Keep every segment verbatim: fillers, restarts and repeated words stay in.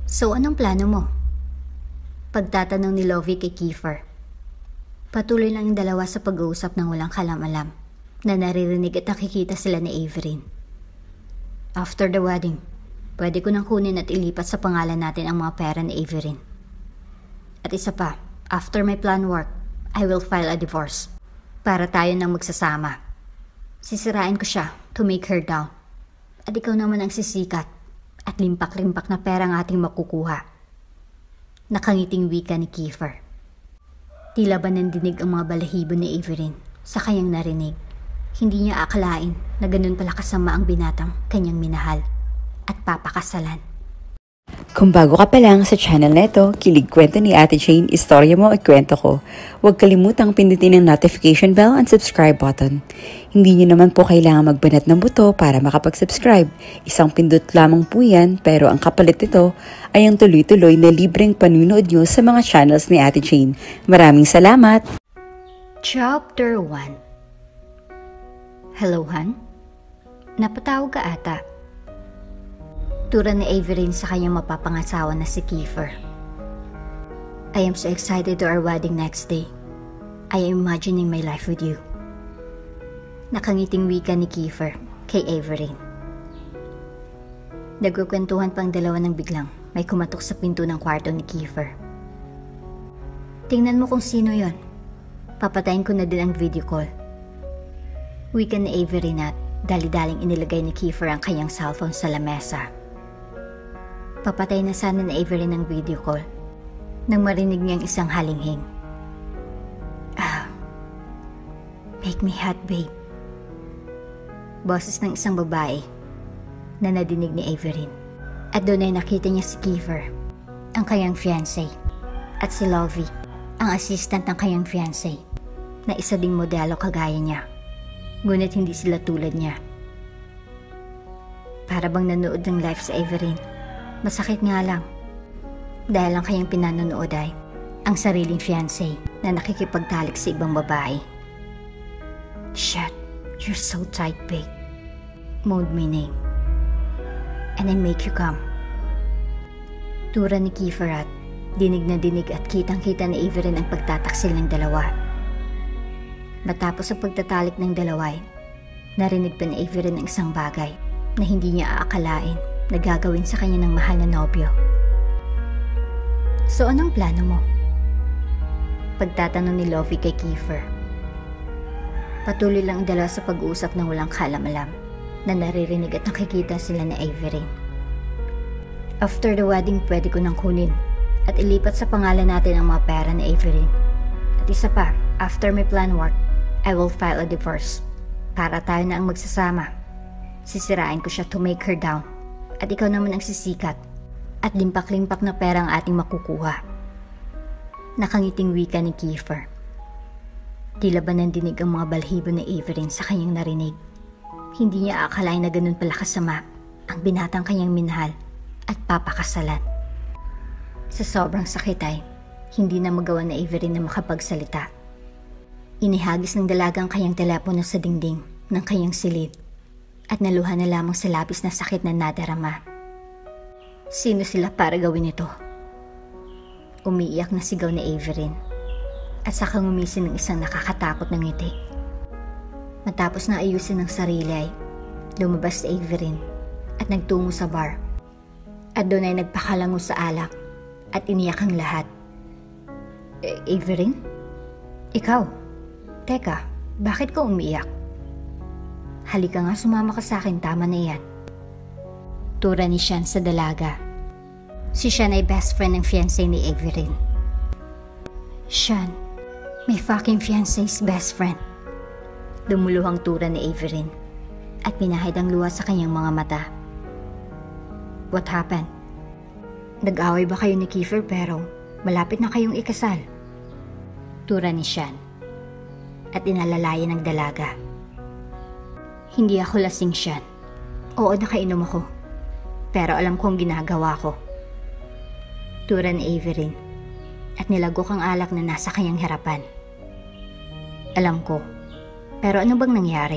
So anong plano mo? Pagtatanong ni Lovie kay Kiefer. Patuloy lang yung dalawa sa pag-uusap ng walang kalam-alam na naririnig at nakikita sila ni Averin. After the wedding, pwede ko nang kunin at ilipat sa pangalan natin ang mga pera ni Averin. At isa pa, after my plan work, I will file a divorce para tayo nang magsasama. Sisirain ko siya to make her down. At ikaw naman ang sisikat at limpak-limpak na pera ang ating makukuha. Nakangiting wika ni Kiefer. Tila ba nandinig ang mga balahibo ni Averin sa kanyang narinig. Hindi niya akalain na ganun pala kasama ang binatang kanyang minahal at papakasalan. Kung bago ka pa lang sa channel na ito, Kilig Kwento ni Ate Jane, istorya mo at kwento ko. Huwag kalimutang pindutin ang notification bell and subscribe button. Hindi nyo naman po kailangan magbanat ng buto para makapag-subscribe. Isang pindot lamang po yan, pero ang kapalit nito ay ang tuloy-tuloy na libreng panunood nyo sa mga channels ni Ate Jane. Maraming salamat! Chapter one. Hello, Han? Napatawag ka ata. Tura ni Averin sa kanyang mapapangasawa na si Kiefer. I am so excited to our wedding next day. I am imagining my life with you. Nakangiting wika ni Kiefer kay Averin. Nagkukwentuhan pang dalawa ng biglang may kumatok sa pinto ng kwarto ni Kiefer. Tingnan mo kung sino yon. Papatayin ko na din ang video call. Wika ni Averin at dali-daling inilagay ni Kiefer ang kanyang cellphone sa lamesa. Papatay na sana ni Averin ang video call nang marinig niyang isang halinghing. Ah, make me hot, babe. Boses ng isang babae na nadinig ni Averin. At doon ay nakita niya si Kiefer, ang kanyang fiancé, at si Lovie, ang assistant ng kanyang fiancé, na isa ding modelo kagaya niya. Ngunit hindi sila tulad niya. Para bang nanood ng live sa Averin. Masakit nga lang. Dahil ang kanyang pinanonood ay ang sariling fiancé na nakikipagtalik sa ibang babae. Shit, you're so tight, babe. Moaned my name. And I make you come. Tura ni Kiefer at dinig na dinig at kitang-kita ni Averin ang pagtataksil ng dalawa. Matapos ang pagtatalik ng dalawa ay narinig pa ni Averin ang isang bagay na hindi niya aakalain na gagawin sa kanya ng mahal na nobyo. So anong plano mo? Pagtatanong ni Lovie kay Kiefer. Patuloy lang ang dalawa sa pag-uusap ng walang kalam-alam na naririnig at nakikita sila ni Averin. After the wedding, pwede ko nang kunin at ilipat sa pangalan natin ang mga pera ni Averin. At isa pa, after my plan work, I will file a divorce para tayo na ang magsasama. Sisirain ko siya to make her down. At ikaw naman ang sisikat at limpak-limpak na pera ang ating makukuha. Nakangiting wika ni Kiefer. Tila ba nandinig ang mga balhibo ni Averin sa kanyang narinig. Hindi niya akalain na ganun pala kasama ang binatang kanyang minahal at papakasalan. Sa sobrang sakit ay hindi na magawa na Averin na makapagsalita. Inihagis ng dalagang kanyang telepono sa dingding ng kanyang silid. At naluha na lamang sa labis na sakit na nadarama. Sino sila para gawin ito? Umiiyak na sigaw ni Averin at saka ngumisi ng isang nakakatakot na ngiti. Matapos na ayusin ng sarili ay lumabas si Averin at nagtungo sa bar. At doon ay nagpakalango sa alak at iniyak ang lahat. E Averin? Ikaw? Teka, bakit ka umiiyak? Halika nga, sumama ka sa akin, tama na yan. Tura ni Sean sa dalaga. Si Sean ay best friend ng fiancé ni Averin. Sean, my fucking fiancé's best friend. Lumuluhang tura ni Averin at pinahid ang luha sa kanyang mga mata. What happened? Nag-away ba kayo ni Kiefer pero malapit na kayong ikasal? Tura ni Sean at inalalayan ng dalaga. Hindi ako lasing, Sean. Oo, nakainom ako. Pero alam ko ang ginagawa ko. Tura ni Averin at nilagok ang alak na nasa kanyang harapan. Alam ko. Pero ano bang nangyari?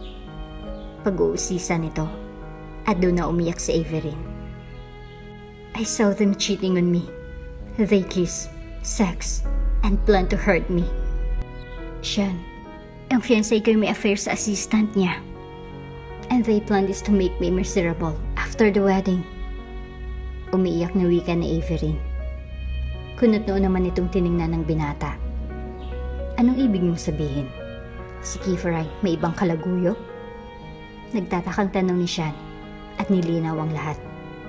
Pag-uusisa nito at doon na umiyak si Averin. I saw them cheating on me. They kiss, sex, and plan to hurt me. Sean, ang fiancé ko may affair sa assistant niya. And they planned this to make me miserable after the wedding. Umiiyak na wika ni Averin. Kunot noon naman itong tiningnan ng binata. Anong ibig mong sabihin? Si Kiefer ay may ibang kalaguyo? Nagtatakang tanong ni Sean at nilinaw ang lahat.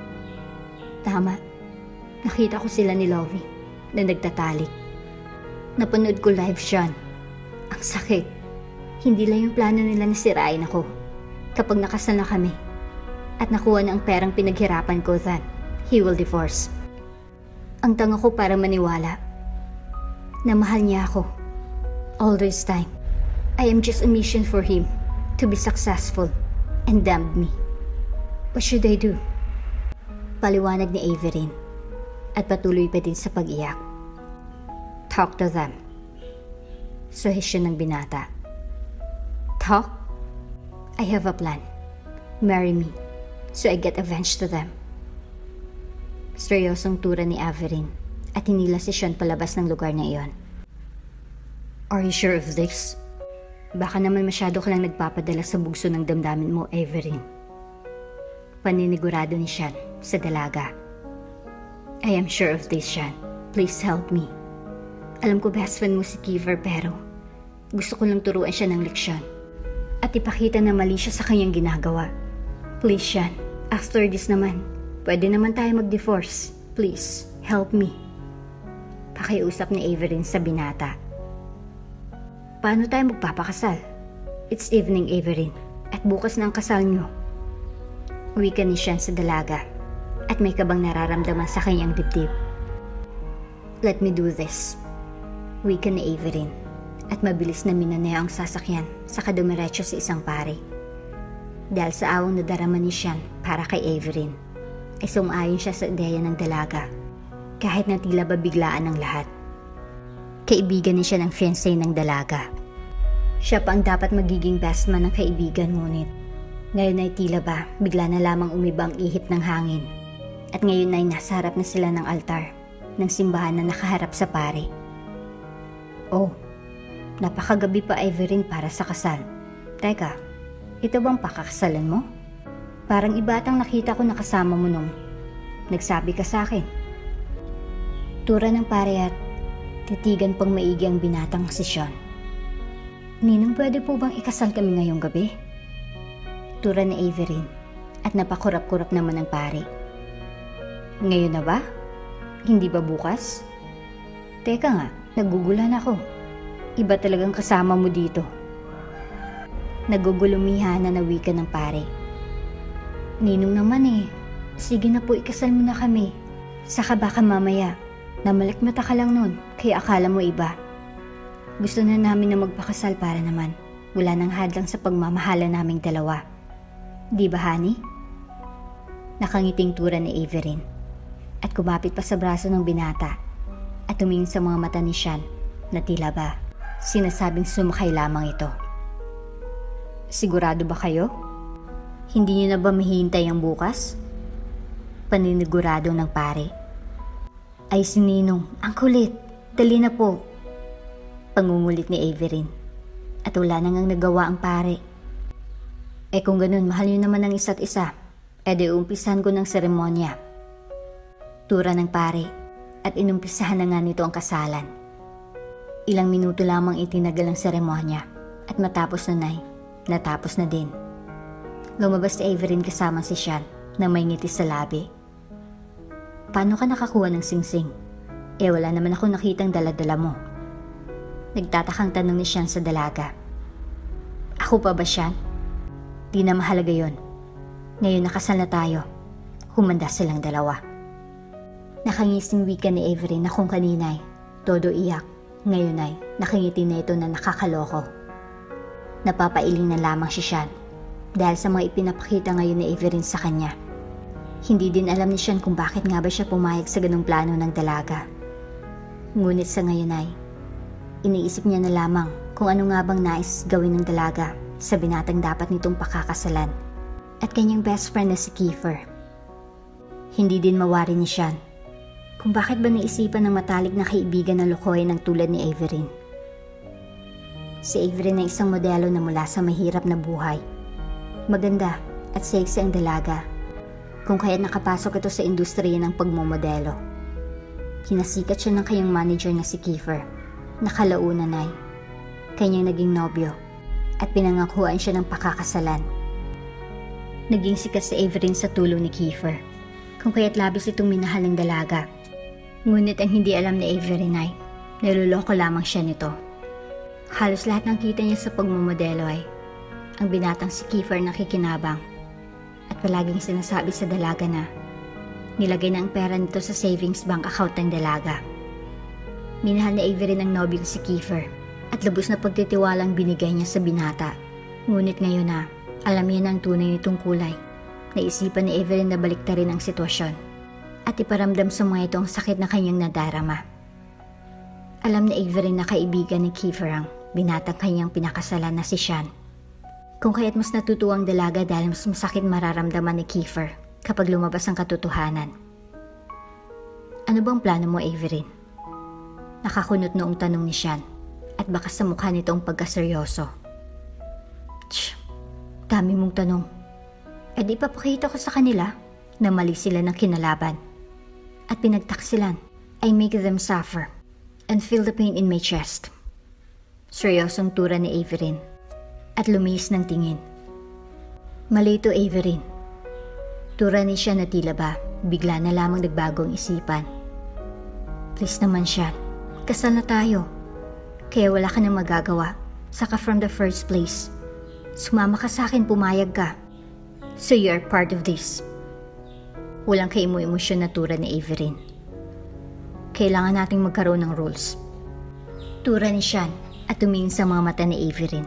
Tama. Nakita ko sila ni Lovie na nagtatalik. Napanood ko live, Sean. Ang sakit. Hindi lang yung plano nila na sirain ako kapag nakasal na kami at nakuha na ang perang pinaghirapan ko that he will divorce. Ang tanga ko para maniwala na mahal niya ako. All this time, I am just a mission for him to be successful and damned me. What should I do? Paliwanag ni Averin at patuloy pa din sa pag-iyak. Talk to them. Suhesyon ng binata. Talk? I have a plan. Marry me so I get avenged to them. Seryosong tura ni Averin at hinila si Sean palabas ng lugar na iyon. Are you sure of this? Baka naman masyado ka lang nagpapadala sa bugso ng damdamin mo, Averin. Paninigurado ni Sean sa dalaga. I am sure of this, Sean. Please help me. Alam ko best friend mo si Kiefer pero gusto ko lang turuan siya ng leksyon at ipakita na mali siya sa kanyang ginagawa. Please, Sean. After this naman, pwede naman tayo mag-divorce. Please, help me. Pakiusap ni Averin sa binata. Paano tayo magpapakasal? It's evening, Averin, at bukas na ang kasal niyo. Wika ni Sean sa dalaga at may kabang nararamdaman sa kanyang dibdib. Let me do this. Wika ni Averin at mabilis na minaneo ang sasakyan sa kadumiretso sa isang pare. Dahil sa awang nadarama ni Sean para kay Averin, ay sumaayon siya sa ideya ng dalaga kahit na tila ba biglaan ang lahat. Kaibigan ni siya ng fiancé ng dalaga. Siya pa ang dapat magiging best man ng kaibigan, ngunit ngayon ay tila ba bigla na lamang umibang ihip ng hangin at ngayon ay nasa harap na sila ng altar ng simbahan na nakaharap sa pare. Oh, napakagabi pa, Averin, para sa kasal. Teka, ito bang pakakasalan mo? Parang iba atang nakita ko na kasama mo nung nagsabi ka sa akin. Tura ng pare at titigan pang maigi ang binatang si Sean. Ninong, pwede po bang ikasal kami ngayong gabi? Tura ni Averin at napakurap-kurap naman ang pare. Ngayon na ba? Hindi ba bukas? Teka nga, nagugulan ako. Iba talagang kasama mo dito. Nagugulumihan na nawika ng pare. Ninong naman eh, sige na po, ikasal mo na kami. Saka baka mamaya, namalikmata ka lang nun, kaya akala mo iba. Gusto na namin na magpakasal para naman wala nang hadlang sa pagmamahala naming dalawa. Di ba, honey? Nakangiting tura ni Averin at kumapit pa sa braso ng binata at tumingin sa mga mata ni Sean na tila ba sinasabing sumakay lamang ito. Sigurado ba kayo? Hindi niyo na ba mahihintay ang bukas? Paninigurado ng pare. Ay, si Ninong, ang kulit. Dali na po. Pangungulit ni Averin. At wala nang nagawa ang pare. Eh kung ganun, mahal niyo naman ang isa't isa. E di umpisahan ko ng seremonya. Tura ng pare. At inumpisahan na nga nito ang kasalan. Ilang minuto lamang itinagal ang seremonya. At matapos na nay, natapos na din. Lumabas si Averin kasama si Sean na may ngiti sa labi. Paano ka nakakuha ng singsing? Eh wala naman ako nakitang daladala mo. Nagtatakang tanong ni Sean sa dalaga. Ako pa ba, Sean? Di na mahalaga yon. Ngayon nakasal na tayo. Humanda silang dalawa. Nakangising wika ni Averin na kung kanina'y todo iyak. Ngayon ay nakangiti na ito na nakakaloko. Napapailing na lamang si Sean dahil sa mga ipinapakita ngayon ni Averin sa kanya. Hindi din alam ni Sean kung bakit nga ba siya pumayag sa ganung plano ng dalaga. Ngunit sa ngayon ay iniisip niya na lamang kung ano nga bang nais gawin ng dalaga sa binatang dapat nitong pakakasalan at kanyang best friend na si Kiefer. Hindi din mawari ni Sean kung bakit ba naisipan ng matalik na kaibigan na lokohin ng tulad ni Averin. Si Averin ay isang modelo na mula sa mahirap na buhay. Maganda at sexy ang dalaga, kung kaya't nakapasok ito sa industriya ng pagmomodelo. Kinasikat siya ng kanyang manager na si Kiefer, na kalaunan ay kanyang naging nobyo at pinangakuan siya ng pakakasalan. Naging sikat si Averin sa tulong ni Kiefer, kung kaya't labis itong minahal ng dalaga. Ngunit ang hindi alam ni Averin ay niloloko lamang siya nito. Halos lahat ng kita niya sa pagmomodelo ay ang binatang si Kiefer na kikinabang at palaging sinasabi sa dalaga na nilagay na ang pera nito sa savings bank account ng dalaga. Minahal ni Averin ang nobyo si Kiefer at lubos na pagtitiwalang binigay niya sa binata. Ngunit ngayon na alam niya na ang tunay nitong kulay, naisipan ni Averin na baliktarin ang sitwasyon at iparamdam sa mga ito ang sakit na kanyang nadarama. Alam ni Averin na kaibigan ni Kiefer ang binatang kanyang pinakasalan na si Sean. Kung kaya't mas natutuwang dalaga dahil mas masakit mararamdaman ni Kiefer kapag lumabas ang katotohanan. Ano bang plano mo, Averin? Nakakunot noong tanong ni Sean at baka sa mukha nito ang pagkaseryoso. Tsh, dami mong tanong. E di papakita ko sa kanila na mali sila ng kinalaban at pinagtaksilan. I make them suffer and feel the pain in my chest. Seryosong tura ni Averin at lumihis ng tingin. Mali ito, Averin. Tura ni siya na tila ba bigla na lamang nagbago ang isipan. Please naman siya, kasal na tayo. Kaya wala ka nang magagawa. Saka from the first place, sumama ka sa akin, pumayag ka. So you're part of this. Walang kaimu-emosyon na tura ni Averin. Kailangan nating magkaroon ng rules. Tura ni Sean at tumingin sa mga mata ni Averin.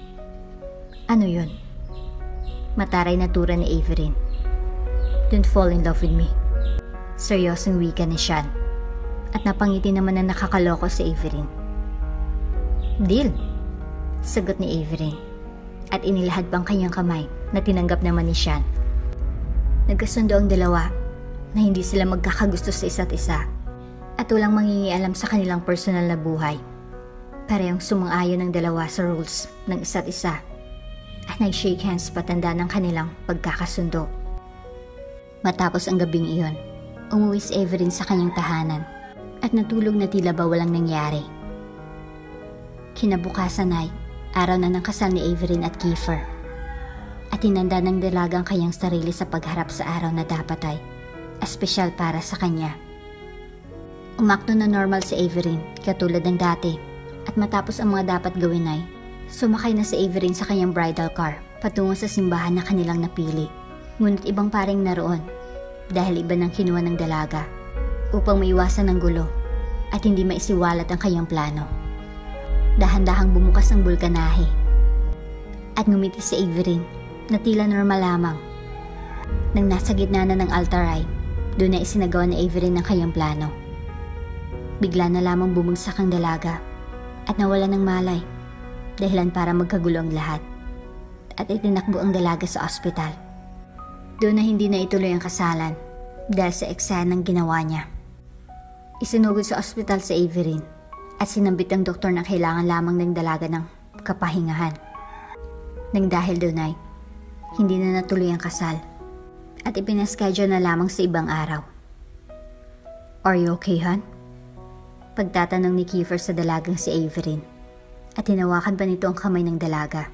Ano yun? Mataray na tura ni Averin. Don't fall in love with me. Seryosong wika ni Sean at napangiti naman na nakakaloko si Averin. Deal, sagot ni Averin at inilahad pang kanyang kamay na tinanggap naman ni Sean. Nagkasundo ang dalawa na hindi sila magkakagusto sa isa't isa at walang mangingialam sa kanilang personal na buhay. Parehong sumang-ayon ng dalawa sa rules ng isa't isa at nag-shake hands patanda ng kanilang pagkakasundo. Matapos ang gabing iyon, umuwi si Averin sa kanyang tahanan at natulog na tila ba walang nangyari. Kinabukasan ay araw na ng kasal ni Averin at Kiefer at tinanda ng dalagang kanyang sarili sa pagharap sa araw na dapat ay espesyal para sa kanya. Umakto na normal si Averin katulad ng dati at matapos ang mga dapat gawin ay sumakay na si Averin sa kanyang bridal car patungo sa simbahan na kanilang napili. Ngunit ibang paring naroon dahil iba nang kinuha ng dalaga upang maiwasan ng gulo at hindi maisiwalat ang kanyang plano. Dahan-dahang bumukas ang bulkanahe at ngumiti si Averin na tila normal lamang. Nang nasa gitna na ng altar ay doon na isinagawa ni Averin ang kanyang plano. Bigla na lamang bumagsak ang dalaga at nawala ng malay, dahilan para magkagulo ang lahat, at itinakbo ang dalaga sa ospital. Doon na hindi na ituloy ang kasalan dahil sa eksena ng ginawa niya. Isinugod sa ospital si Averin at sinambit ang doktor na kailangan lamang ng dalaga ng kapahingahan. Nang dahil doon ay hindi na natuloy ang kasal at ipinaschedule na lamang sa ibang araw. Are you okay, hon? Pagtatanong ni Kiefer sa dalagang si Averin at hinawakan pa nito ang kamay ng dalaga.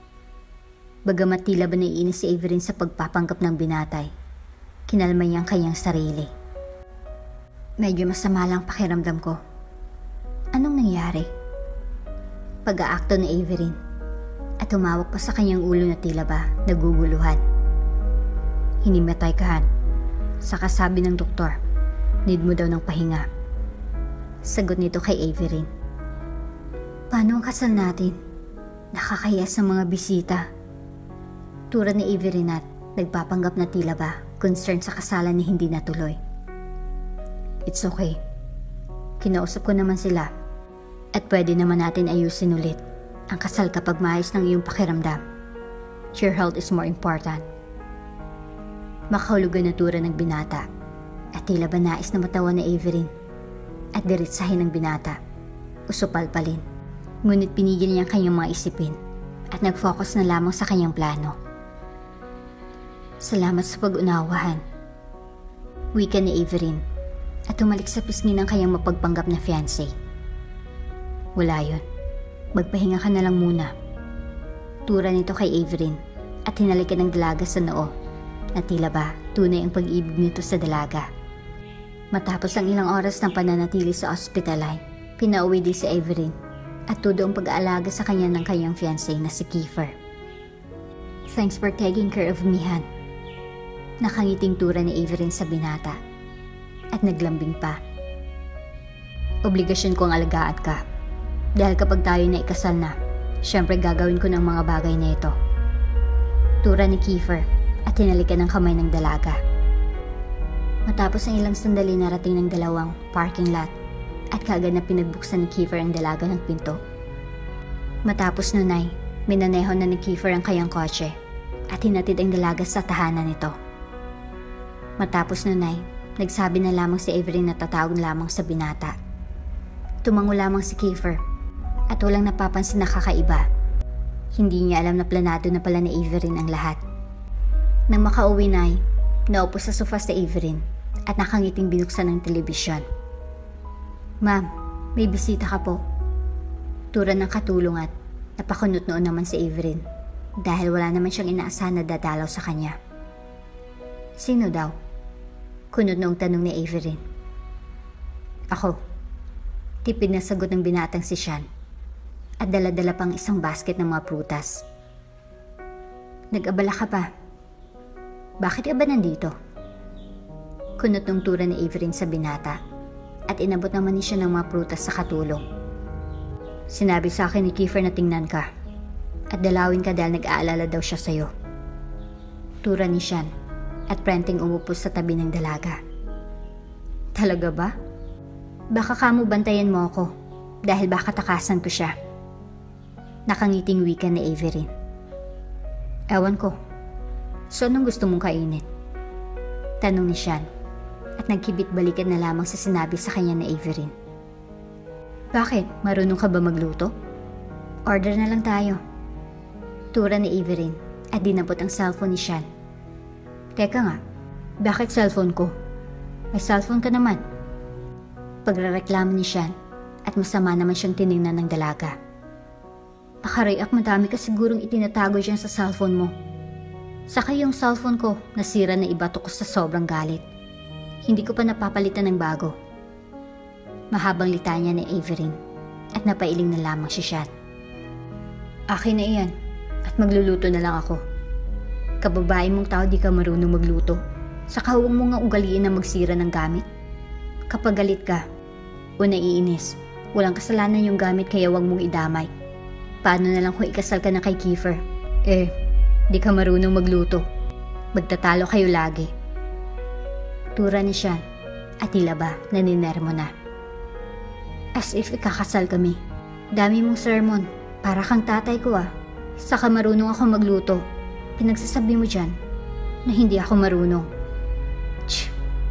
Bagamat tila ba naiinis si Averin sa pagpapanggap ng binatay, kinalma niya ang kanyang sarili. Medyo masama lang pakiramdam ko. Anong nangyari? Pag-aakto ni Averin at humawak pa sa kanyang ulo na tila ba naguguluhan. Hinimatay ka, Han. Saka sabi ng doktor, need mo daw ng pahinga. Sagot nito kay Averin. Paano ang kasal natin? Nakakaya sa mga bisita. Tura ni Averin at nagpapanggap na tila ba concerned sa kasalan ni hindi natuloy. It's okay. Kinausap ko naman sila at pwede naman natin ayusin ulit ang kasal kapag maayos ng iyong pakiramdam. Your health is more important. Makahulugan na tura ng binata At tila ba nais na matawa ni Averin at diretsahin ng binata. Usupalpalin. Ngunit pinigil niya ang kanyang mga isipin at nag-focus na lamang sa kanyang plano. Salamat sa pag-unawahan, wika ni Averin at tumalik sa pisngi ng kanyang mapagpanggap na fiancé. Wala yun. Magpahinga ka na lang muna. Tura nito kay Averin at hinalikan ng dalaga sa noo na tila ba tunay ang pag-ibig nito sa dalaga. Matapos ang ilang oras ng pananatili sa ospital ay pinauwi din si Averin at todo ang pag-aalaga sa kanya ng kanyang fiancé na si Kiefer. Thanks for taking care of me, Han. Nakangiting tura ni Averin sa binata at naglambing pa. Obligasyon kong alagaan ka. Dahil kapag tayo na ikasal na, syempre gagawin ko ng mga bagay na ito. Tura ni Kiefer at hinalikan ng kamay ng dalaga. Matapos ang ilang sandali narating ng dalawang parking lot at kaagad na pinagbuksan ni Kiefer ang dalaga ng pinto. Matapos nun ay minaneho na ni Kiefer ang kayang kotse at hinatid ang dalaga sa tahanan nito. Matapos nun ay nagsabi na lamang si Averin na tatawag lamang sa binata. Tumango lamang si Kiefer at walang napapansin na kakaiba. Hindi niya alam na planado na pala ni Averin ang lahat. Nang makauwi na ay naupo sa sofa si Averin at nakangiting binuksan ng telebisyon. Ma'am, may bisita ka po. Tura ng katulong at napakunot noon naman si Averin dahil wala naman siyang inaasahan na dadalaw sa kanya. Sino daw? Kunot noong tanong ni Averin. Ako. Tipid na sagot ng binatang si Sean at dala-dala pang isang basket ng mga prutas. Nag-abala ka pa? Bakit ka ba nandito? Kunot ng tura ni Averin sa binata at inabot naman ni siya ng mga prutas sa katulong. Sinabi sa akin ni Kiefer na tingnan ka at dalawin ka dahil nag-aalala daw siya sa'yo. Tura ni Sean at prenting umupo sa tabi ng dalaga. Talaga ba? Baka kamo bantayan mo ako dahil baka takasan ko siya. Nakangiting wika ni Averin. Ewan ko. So anong gusto mong kainin? Tanong ni Sean at nagkibit-balikan na lamang sa sinabi sa kanya ni Averin. Bakit? Marunong ka ba magluto? Order na lang tayo. Tura ni Averin at dinabot ang cellphone ni Sean. Teka nga, bakit cellphone ko? May cellphone ka naman. Pagrereklamo ni Sean at masama naman siyang tiningnan ng dalaga. Nakarayak madami ka sigurong itinatago dyan sa cellphone mo. Saka yung cellphone ko nasira na ibato ko sa sobrang galit. Hindi ko pa napapalitan ng bago. Mahabang litanya ni Averin at napailing na lamang si Sean. Akin na iyan at magluluto na lang ako. Kababae mong tao di ka marunong magluto. Saka huwag mo nga ugaliin na magsira ng gamit. Kapag galit ka o naiinis, walang kasalanan yung gamit kaya huwag mong idamay. Paano na lang kung ikasal ka na kay Kiefer? Eh, di ka marunong magluto. Magtatalo kayo lagi. Tura ni Sean at tila ba naninermo na. As if ikakasal kami. Dami mong sermon. Para kang tatay ko ah. Saka marunong ako magluto. Pinagsasabi mo dyan na hindi ako marunong. Tch.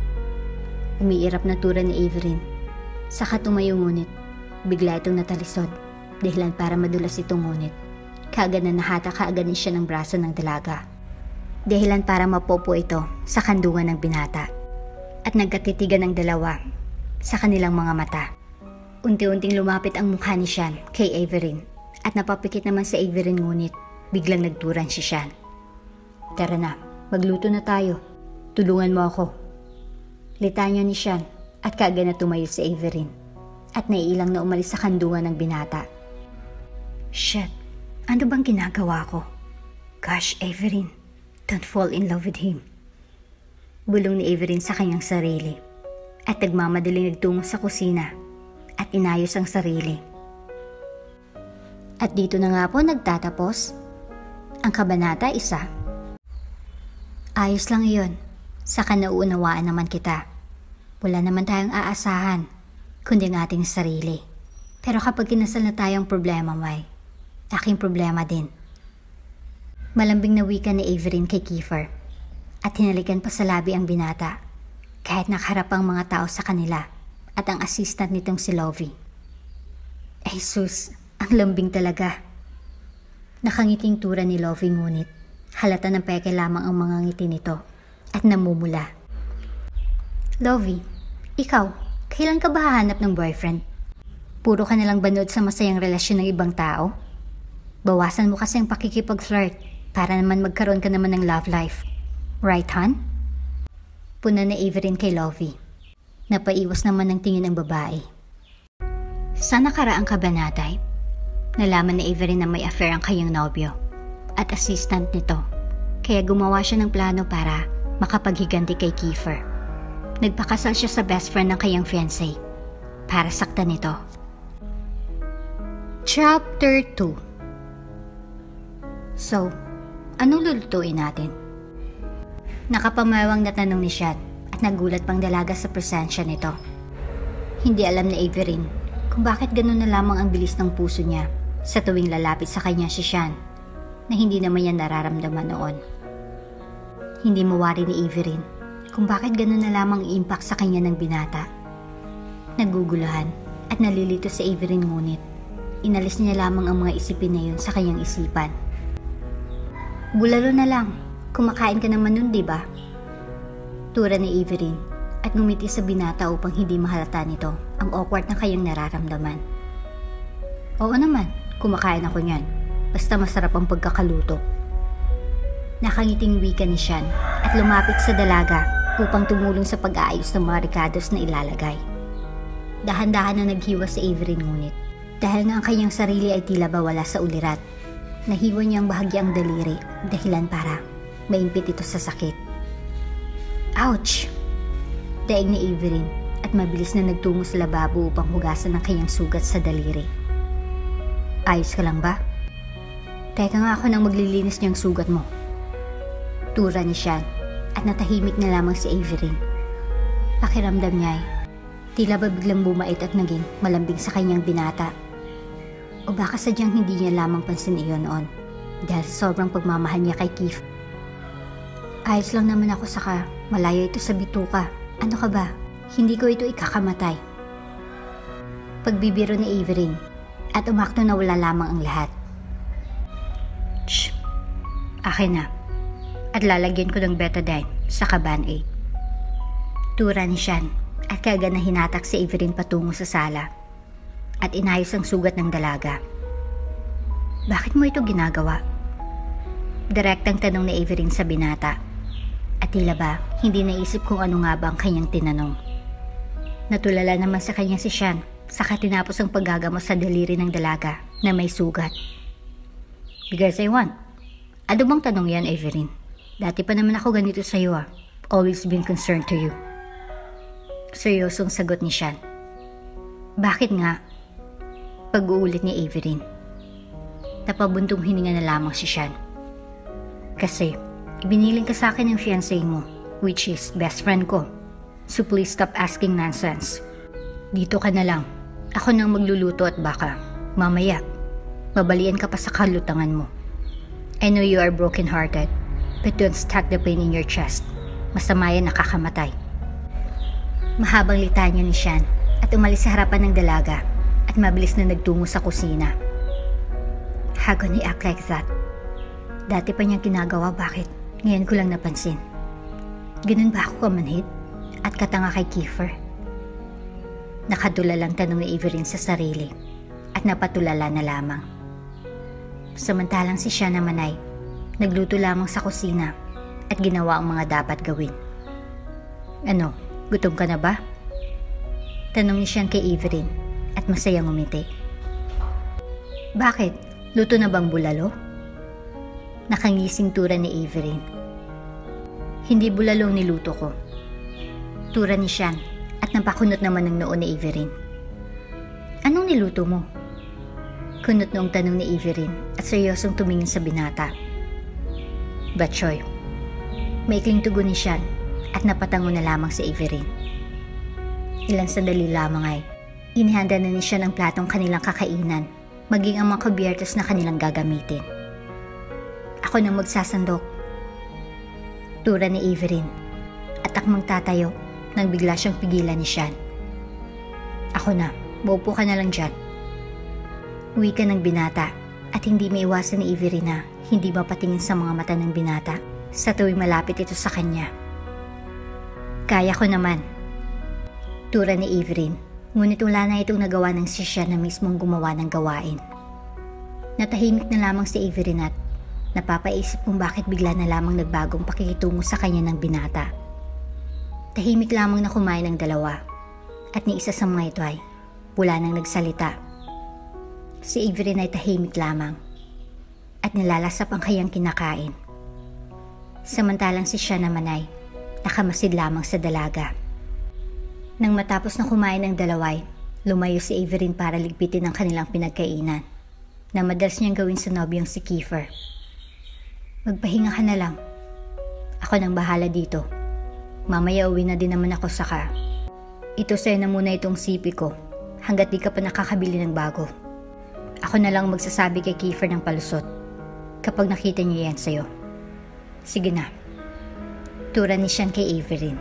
Umiirap na tura ni Averin. Saka tumayo ngunit. Bigla itong natalisod. Dahilan para madulas itong ngunit. Kaagad na nahata kaagad ni siya ng braso ng dalaga. Dahilan para mapopo ito sa kandungan ng binata. At nagkatitigan ng dalawa sa kanilang mga mata. Unti-unting lumapit ang mukha ni Sean kay Averin. At napapikit naman sa Averin ngunit biglang nagturan si Sean. Tara na, magluto na tayo. Tulungan mo ako. Litanya ni Sean at kaagad na tumayo si Averin. At naiilang na umalis sa kandungan ng binata. Shit, ano bang ginagawa ko? Gosh, Averin, don't fall in love with him. Bulong ni Averin sa kanyang sarili. At nagmamadaling nagtungo sa kusina at inayos ang sarili. At dito na nga po nagtatapos ang kabanata isa. Ayos lang iyon. Saka nauunawaan naman kita. Wala naman tayong aasahan, kundi ang ating sarili. Pero kapag kinasal na tayong problema, may aking problema din. Malambing na wika ni Averin kay Kiefer at hinalikan pa sa labi ang binata kahit nakaharap ang mga tao sa kanila at ang assistant nitong si Lovie. Ay sus, ang lambing talaga. Nakangiting tura ni Lovie ngunit halata ng peke lamang ang mga ngiti nito at namumula. Lovie, ikaw, kailan ka ba hahanap ng boyfriend? Puro ka nalang banood sa masayang relasyon ng ibang tao? Bawasan mo kasi ang pakikipag-flirt para naman magkaroon ka naman ng love life. Right, hon? Puna na Averin kay Lovie. Napaiwas naman ng tingin ng babae. Sa nakaraang kabanatay, nalaman ni Averin na may affair ang kanyang nobyo at assistant nito, kaya gumawa siya ng plano para makapaghiganti kay Kiefer. Nagpakasal siya sa best friend ng kanyang fiancé para saktan nito. Chapter two. So, anong lulutuin natin? Nakapamawang na tanong ni Sean at nagulat pang dalaga sa presensya nito. Hindi alam ni Averin kung bakit ganun na lamang ang bilis ng puso niya sa tuwing lalapit sa kanya si Sean na hindi naman niya nararamdaman noon. Hindi mawari ni Averin kung bakit ganun na lamang i-impact sa kanya ng binata. Naguguluhan at nalilito si Averin ngunit inalis niya lamang ang mga isipin na yun sa kanyang isipan. Bulalo na lang, kumakain ka naman nun, di ba? Tura ni Averin at ngumiti sa binata upang hindi mahalata nito ang awkward na kayang nararamdaman. Oo naman, kumakain ako niyan. Basta masarap ang pagkakaluto. Nakangiting wika ni Sean at lumapit sa dalaga upang tumulong sa pag-aayos ng mga rekados na ilalagay. Dahan-dahan na naghiwa si Averin ngunit dahil nga ang kanyang sarili ay tila ba wala sa ulirat. Nahiwa niya ang bahagi ang daliri dahilan para maimpit ito sa sakit. Ouch! Daig ni Averin at mabilis na nagtungo sa lababo upang hugasan ang kanyang sugat sa daliri. Ayos ka lang ba? Teka nga ako nang maglilinis niyang sugat mo. Tura ni Sean at natahimik na lamang si Averin. Pakiramdam niya ay tila ba biglang bumait at naging malambing sa kanyang binata. O baka sadyang hindi niya lamang pansin iyon noon dahil sa sobrang pagmamahal niya kay Keith. Ayos lang naman ako saka malayo ito sa bituka. Ano ka ba? Hindi ko ito ikakamatay. Pagbibiro ni Averin at umakto na wala lamang ang lahat. Shh! Akin na. At lalagyan ko ng betadine sa Band-Aid. Tura ni Sean at kaagad na hinatak si Averin patungo sa sala at inayos ang sugat ng dalaga. Bakit mo ito ginagawa? Direktang tanong ni Averin sa binata at tila ba hindi naisip kung ano nga ba ang kanyang tinanong. Natulala naman sa kanya si Sean saka tinapos ang paggagamot sa daliri ng dalaga na may sugat. Because I want. Ano bang tanong yan, Averin? Dati pa naman ako ganito sa iyo ah. Always been concerned to you. Seryosong sagot ni Sean. Bakit nga? Pag-uulit ni Averin. Napabuntong hininga na lamang si Sean. Kasi, ibiniling ka sa akin ng fiancé mo, which is best friend ko. So please stop asking nonsense. Dito ka na lang. Ako nang magluluto at baka, mamaya, mabalian ka pa sa kalutangan mo. I know you are broken-hearted, but don't stack the pain in your chest. Masama yan, nakakamatay. Mahabang litanya ni Sean at umalis sa harapan ng dalaga at mabilis na nagtungo sa kusina. How can he act like that? Dati pa niyang ginagawa, bakit? Ngayon ko lang napansin. Ganun ba ako kamanhid? At katanga kay Kiefer? Nakadula lang tanong ni Averin sa sarili at napatulala na lamang. Samantalang si Sean naman ay nagluto lamang sa kusina at ginawa ang mga dapat gawin. Ano, gutom ka na ba? Tanong ni Sean kay Averin at masayang umiti. Bakit? Luto na bang bulalo? Nakangising tura ni Averin. Hindi bulalo niluto ko. Tura ni Sean at napakunot naman ng noo ni Averin. Anong niluto mo? Kunot noong tanong ni Averin at seryosong tumingin sa binata. Batchoy. Maikling tugon ni Sean at napatango na lamang si Averin. Ilang sandali lamang ay inihanda na ni Sean ang platong kanilang kakainan, maging ang mga kubiertos na kanilang gagamitin. Ako nang magsasandok. Tura ni Averin at akmang tatayo nang bigla siyang pigilan ni Sean. Ako na, maupo ka na lang dyan. Uwi ka ng binata at hindi maiwasan ni Avery na hindi mapatingin sa mga mata ng binata sa tuwing malapit ito sa kanya. Kaya ko naman. Tura ni Avery, ngunit wala na itong nagawa ng si Sean na mismong gumawa ng gawain. Natahimik na lamang si Avery at napapaisip kung bakit bigla na lamang nagbagong pakikitungo sa kanya ng binata. Tahimik lamang na kumain ng dalawa at ni isa sa mga ito ay wala nang nagsalita. Si Avery ay tahimik lamang at nilalasap ang kayang kinakain. Samantalang si Sean naman ay nakamasid lamang sa dalaga. Nang matapos na kumain ng dalaway, lumayo si Avery para ligpitin ang kanilang pinagkainan na madalas niyang gawin sa nobyong si Kiefer. Magpahinga ka na lang. Ako nang bahala dito. Mamaya uwi na din naman ako saka. Ito sa'yo na muna itong sipi ko hanggat di ka pa nakakabili ng bago. Ako na lang magsasabi kay Kiefer ng palusot kapag nakita niya yan sa'yo. Sige na. Tura ni Sean kay Avery.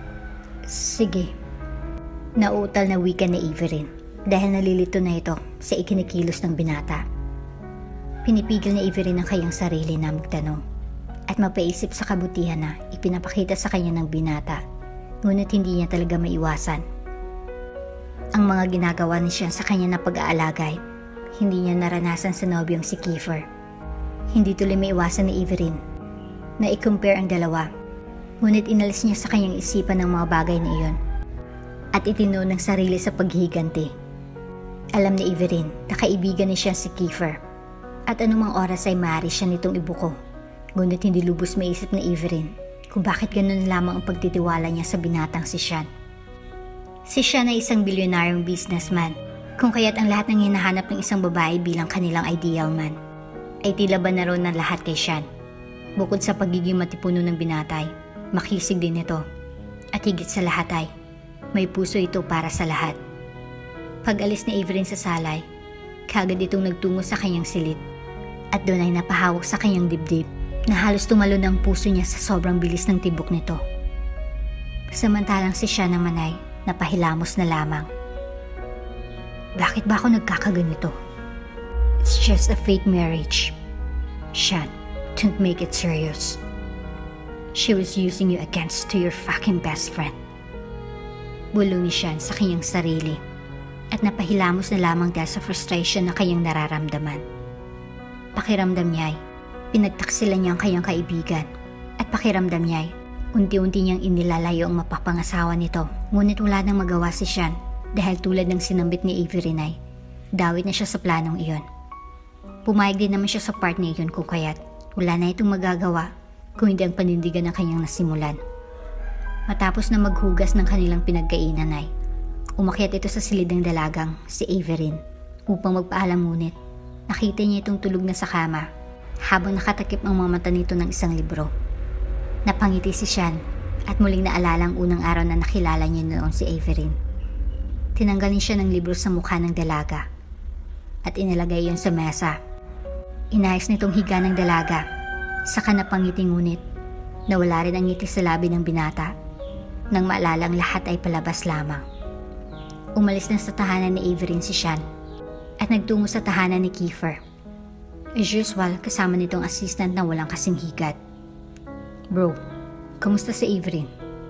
Sige. Nauutal na wika ni Avery dahil nalilito na ito sa ikinikilos ng binata. Pinipigil ni Avery ng kanyang sarili na magtanong at mapaisip sa kabutihan na ipinapakita sa kanya ng binata, ngunit hindi niya talaga maiwasan. Ang mga ginagawa ni Sean sa kanya na pag-aalagay, hindi niya naranasan sa nobyong si Kiefer. Hindi tuloy maiwasan ni Avery na i-compare ang dalawa, ngunit inalis niya sa kanyang isipan ng mga bagay na iyon at itinuon ng sarili sa paghihiganti. Alam ni Avery na kaibigan ni Sean si Kiefer at anumang oras ay maaari siya nitong ibuko, ngunit hindi lubos maisip ni Avery kung bakit ganun lamang ang pagtitiwala niya sa binatang si Sean. Si Sean ay isang bilyonaryong businessman, kung kaya't ang lahat ng hinahanap ng isang babae bilang kanilang ideal man ay tila ba naroon ng lahat kay Sean. Bukod sa pagiging matipuno ng binatay, makisig din ito, at higit sa lahat ay may puso ito para sa lahat. Pag-alis ni Avery sa salay, kagad itong nagtungo sa kanyang silid at doon ay napahawak sa kanyang dibdib na halos tumalon ang puso niya sa sobrang bilis ng tibok nito. Samantalang si Sean naman ay napahilamos na lamang. Bakit ba ako nagkakaganito? It's just a fake marriage. Sean, don't make it serious. She was using you against to your fucking best friend. Bulong ni Sean sa kanyang sarili at napahilamos na lamang dahil sa frustration na kanyang nararamdaman. Pakiramdam niya ay pinagtaksilan niya ang kanyang kaibigan at pakiramdam niya ay unti-unti niyang inilalayo ang mapapangasawa nito, ngunit wala nang magawa si Sean dahil tulad ng sinambit ni Avery ay dawit na siya sa planong iyon. Pumayag din naman siya sa part na iyon kung kaya't wala na itong magagawa kung hindi ang panindigan ng kanyang nasimulan. Matapos na maghugas ng kanilang pinagkainan ay umakyat ito sa silid ng dalagang si Avery upang magpaalam, ngunit nakita niya itong tulog na sa kama habang nakatakip ang mga mata nito ng isang libro. Napangiti si Sean at muling naalala ang unang araw na nakilala niya noon si Avery. Tinanggalin siya ng libro sa mukha ng dalaga at inilagay iyon sa mesa. Inayos nitong higa ng dalaga, saka napangiti, ngunit nawala rin ang ngiti sa labi ng binata nang maalala ang lahat ay palabas lamang. Umalis na sa tahanan ni Avery si Sean at nagtungo sa tahanan ni Kiefer. As usual, kasama nitong assistant na walang kasing higat. Bro, kamusta si Avery?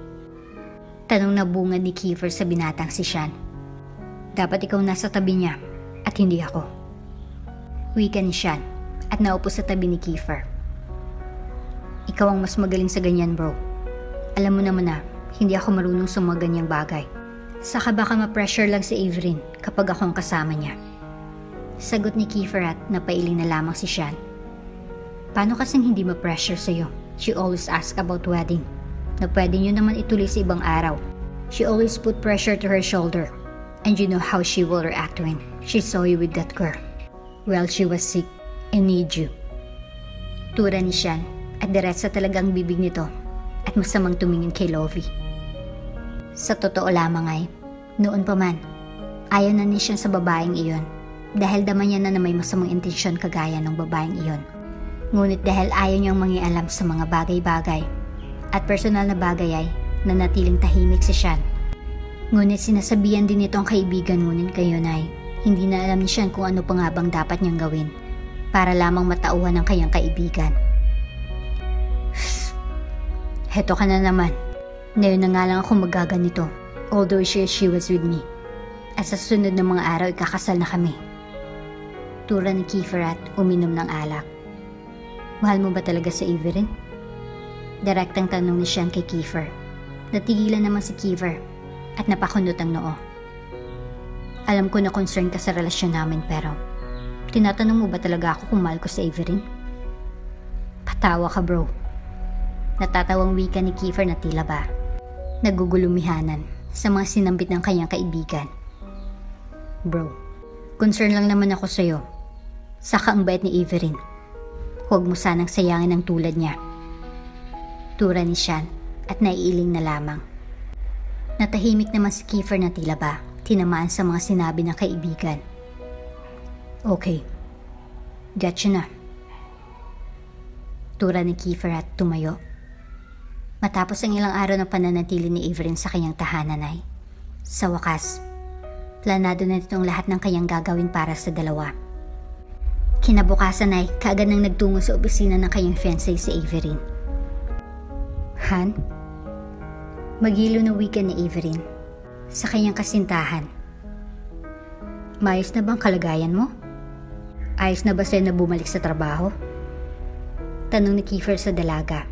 Tanong na bungad ni Kiefer sa binatang si Sean. Dapat ikaw nasa tabi niya at hindi ako. Wika ni Sean at naupo sa tabi ni Kiefer. Ikaw ang mas magaling sa ganyan, bro. Alam mo naman na hindi ako marunong sa mga ganyang bagay. Saka baka ma-pressure lang si Avery kapag ako ang kasama niya. Sagot ni Kiefer at napailing na lamang si Sean. Paano kasing hindi ma-pressure sa'yo? She always asks about wedding, na pwede nyo naman ituloy sa ibang araw. She always put pressure to her shoulder, and you know how she will react when she saw you with that girl. Well, she was sick and need you. Tura ni Sean at diretsa talagang bibig nito at masamang tumingin kay Lovie. Sa totoo lamang ay, noon pa man, ayaw na ni Sean sa babaeng iyon dahil dama niya na na may masamang intensyon kagaya ng babaeng iyon. Ngunit dahil ayaw niyang mangialam sa mga bagay-bagay at personal na bagay ay nanatiling tahimik si Sean. Ngunit sinasabihan din nito ang kaibigan, ngunit kayo ay hindi na alam ni Sean kung ano pa nga bang dapat niyang gawin para lamang matauhan ng kanyang kaibigan. Heto ka na naman. Ngayon na nga lang ako magaganito, although she, she was with me. At sa sunod na mga araw, ikakasal na kami. Tura ni Kiefer at uminom ng alak. Mahal mo ba talaga si Averin? Direktang tanong ni Sean kay Kiefer. Natigilan naman si Kiefer at napakunot ang noo. Alam ko na concern ka sa relasyon namin, pero tinatanong mo ba talaga ako kung mahal ko si Averin? Patawa ka, bro. Natatawang wika ni Kiefer na tila ba nagugulumihanan sa mga sinambit ng kanyang kaibigan. Bro, concern lang naman ako sa'yo. Saka ang bait ni Averin. Huwag mo sanang sayangin ang tulad niya. Tura ni Sean at naiiling na lamang. Natahimik naman si Kiefer na tila ba tinamaan sa mga sinabi ng kaibigan. Okay, gotcha na. Tura ni Kiefer at tumayo. Matapos ang ilang araw ng pananatili ni Averin sa kanyang tahanan ay, sa wakas, planado na itong lahat ng kanyang gagawin para sa dalawa. Kinabukasan ay kaagad nang nagtungo sa opisina ng kanyang fiancé si Averin. Han? Magilo na wika ni Averin sa kanyang kasintahan. Maayos na bang kalagayan mo? Ayos na ba sa'yo na bumalik sa trabaho? Tanong ni Kiefer sa dalaga.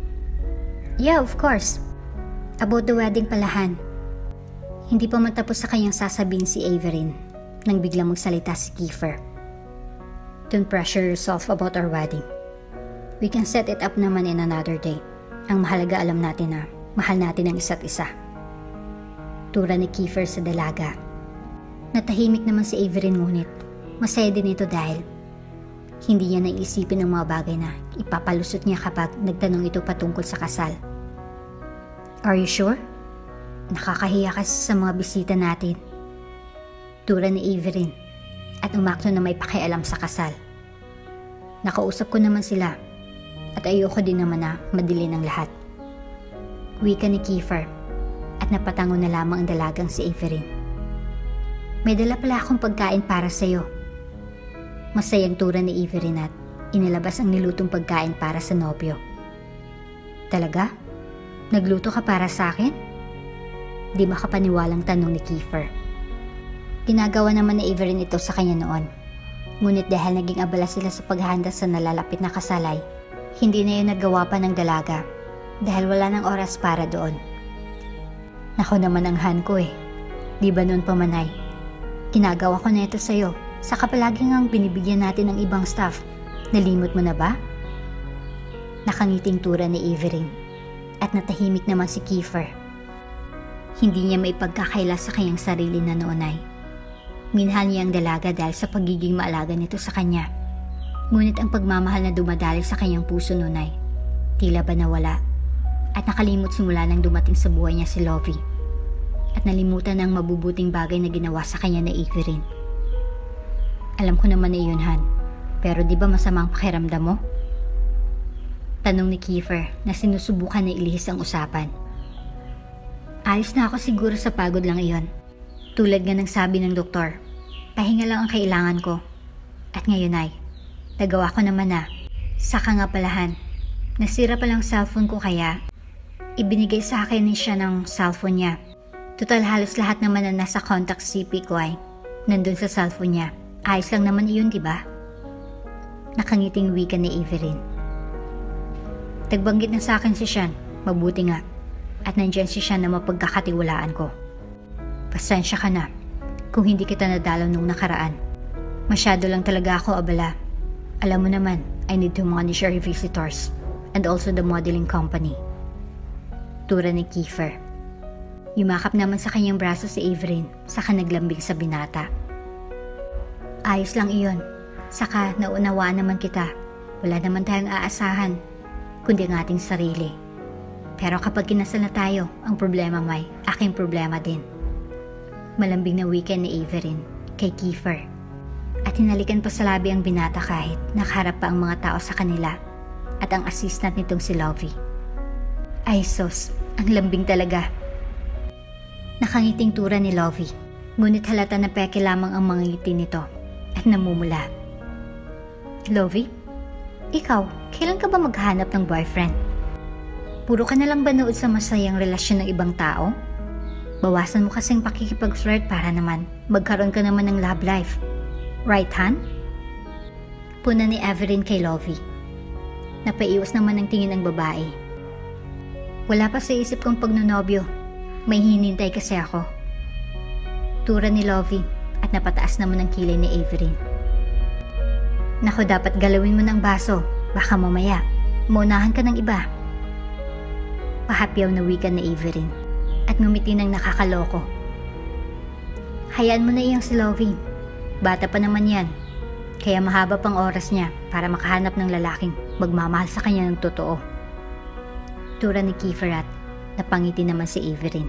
Yeah, of course. About the wedding pala, Han. Hindi pa matapos sa kanyang sasabihin si Averin nang biglang magsalita si Kiefer. Don't pressure yourself about our wedding. We can set it up naman in another day. Ang mahalaga, alam natin na mahal natin ang isa't isa. Tura ni Kiefer sa dalaga. Natahimik naman si Averin, ngunit masaya din ito dahil hindi niya naisipin ang mga bagay na ipapalusot niya kapag nagtanong ito patungkol sa kasal. Are you sure? Nakakahiya kasi sa mga bisita natin. Tura ni Averin at umakto na may pakialam sa kasal. Nakausap ko naman sila at ayoko din naman na madili ng lahat. Wika ni Kiefer at napatango na lamang ang dalagang si Averin. May dala pala akong pagkain para sa'yo. Masayang tura ni Averin at inilabas ang nilutong pagkain para sa nobyo. Talaga? Nagluto ka para sa akin? Di makapaniwalang tanong ni Kiefer. Ginagawa naman ni Averin ito sa kanya noon. Ngunit dahil naging abala sila sa paghahanda sa nalalapit na kasalay, hindi na yun nagawa pa ng dalaga dahil wala ng oras para doon. Nako naman ang Han ko eh. Di ba noon pamanay? Ginagawa ko na ito sa'yo. Saka palagi ngang binibigyan natin ng ibang staff. Nalimot mo na ba? Nakangiting tura ni Averin at natahimik naman si Kiefer. Hindi niya maipagkakaila sa kanyang sarili na noon ay minahal niya ang dalaga dahil sa pagiging maalaga nito sa kanya. Ngunit ang pagmamahal na dumadali sa kanyang puso noon ay tila ba nawala at nakalimot simula nang dumating sa buhay niya si Lovie at nalimutan ang mabubuting bagay na ginawa sa kanya na Averin. Alam ko naman na iyon, Han, pero di ba masamang pakiramdam mo? Tanong ni Kiefer na sinusubukan na ilihis ang usapan. Ayos na ako siguro sa pagod lang iyon. Tulad nga ng sabi ng doktor, pahinga lang ang kailangan ko. At ngayon ay, nagawa ko naman na. Saka nga palahan, nasira pa lang cellphone ko kaya ibinigay sa akin ni siya ng cellphone niya. Total halos lahat naman na nasa contact C P ko ay nandun sa cellphone niya. Ayos lang naman iyon, di ba? Nakangiting wika ni Averin. Tagbanggit na sa akin si Sean, mabuti nga. At nandyan si Sean na mapagkakatiwalaan ko. Pasensya ka na kung hindi kita nadalaw nung nakaraan. Masyado lang talaga ako abala. Alam mo naman, I need to manage our visitors and also the modeling company. Tura ni Kiefer. Yumakap naman sa kanyang braso si Averin, saka naglambing sa binata. Ayos lang iyon. Saka naunawaan naman kita. Wala naman tayong aasahan, kundi ang ating sarili. Pero kapag kinasal na tayo, ang problema may aking problema din. Malambing na wika ni Averin kay Kiefer. At hinalikan pa sa labi ang binata kahit nakaharap pa ang mga tao sa kanila at ang assistant nitong si Lovie. Ay sos, Ang lambing talaga. Nakangiting tura ni Lovie, ngunit halata na peke lamang ang mga ngiti nito at namumula. Lovie, ikaw, kailan ka ba maghanap ng boyfriend? Puro ka na lang ba nood sa masayang relasyon ng ibang tao? Bawasan mo kasing pakikipag-flirt para naman magkaroon ka naman ng love life. Right, Han? Puna ni Everine kay Lovie. Napaiwas naman ang tingin ng babae. Wala pa sa isip kong pagnonobyo. May hinintay kasi ako. Tura ni Lovie at napataas naman ang kilay ni Everine. Naku, dapat galawin mo ng baso. Baka mamaya, maunahan ka ng iba. Pahapyaw na wika ni Everine at ngumiti ng nakakaloko. Hayaan mo na iyang si Lovie. Bata pa naman yan. Kaya mahaba pang oras niya para makahanap ng lalaking magmamahal sa kanya ng totoo. Tura ni Kiefer at napangiti naman si Everine.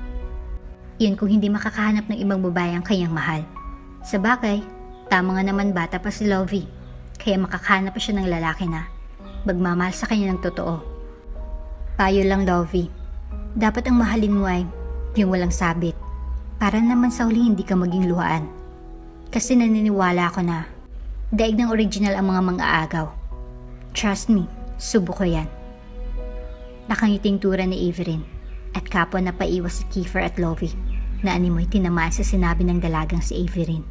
Yun kung hindi makakahanap ng ibang babae ang kanyang mahal. Sa bagay, tama nga naman bata pa si Lovie. Kaya makakahanap pa siya ng lalaki na magmamahal sa kanya ng totoo. Payo lang, Lovie. Dapat ang mahalin mo ay yung walang sabit. Para naman sa huli hindi ka maging luhaan. Kasi naniniwala ako na daig ng original ang mga mang-aagaw. Trust me, subo ko yan. Nakangiting tura ni Everine at kapwa na paiwas si Kiefer at Lovie na animoy tinamaan sa sinabi ng dalagang si Everine.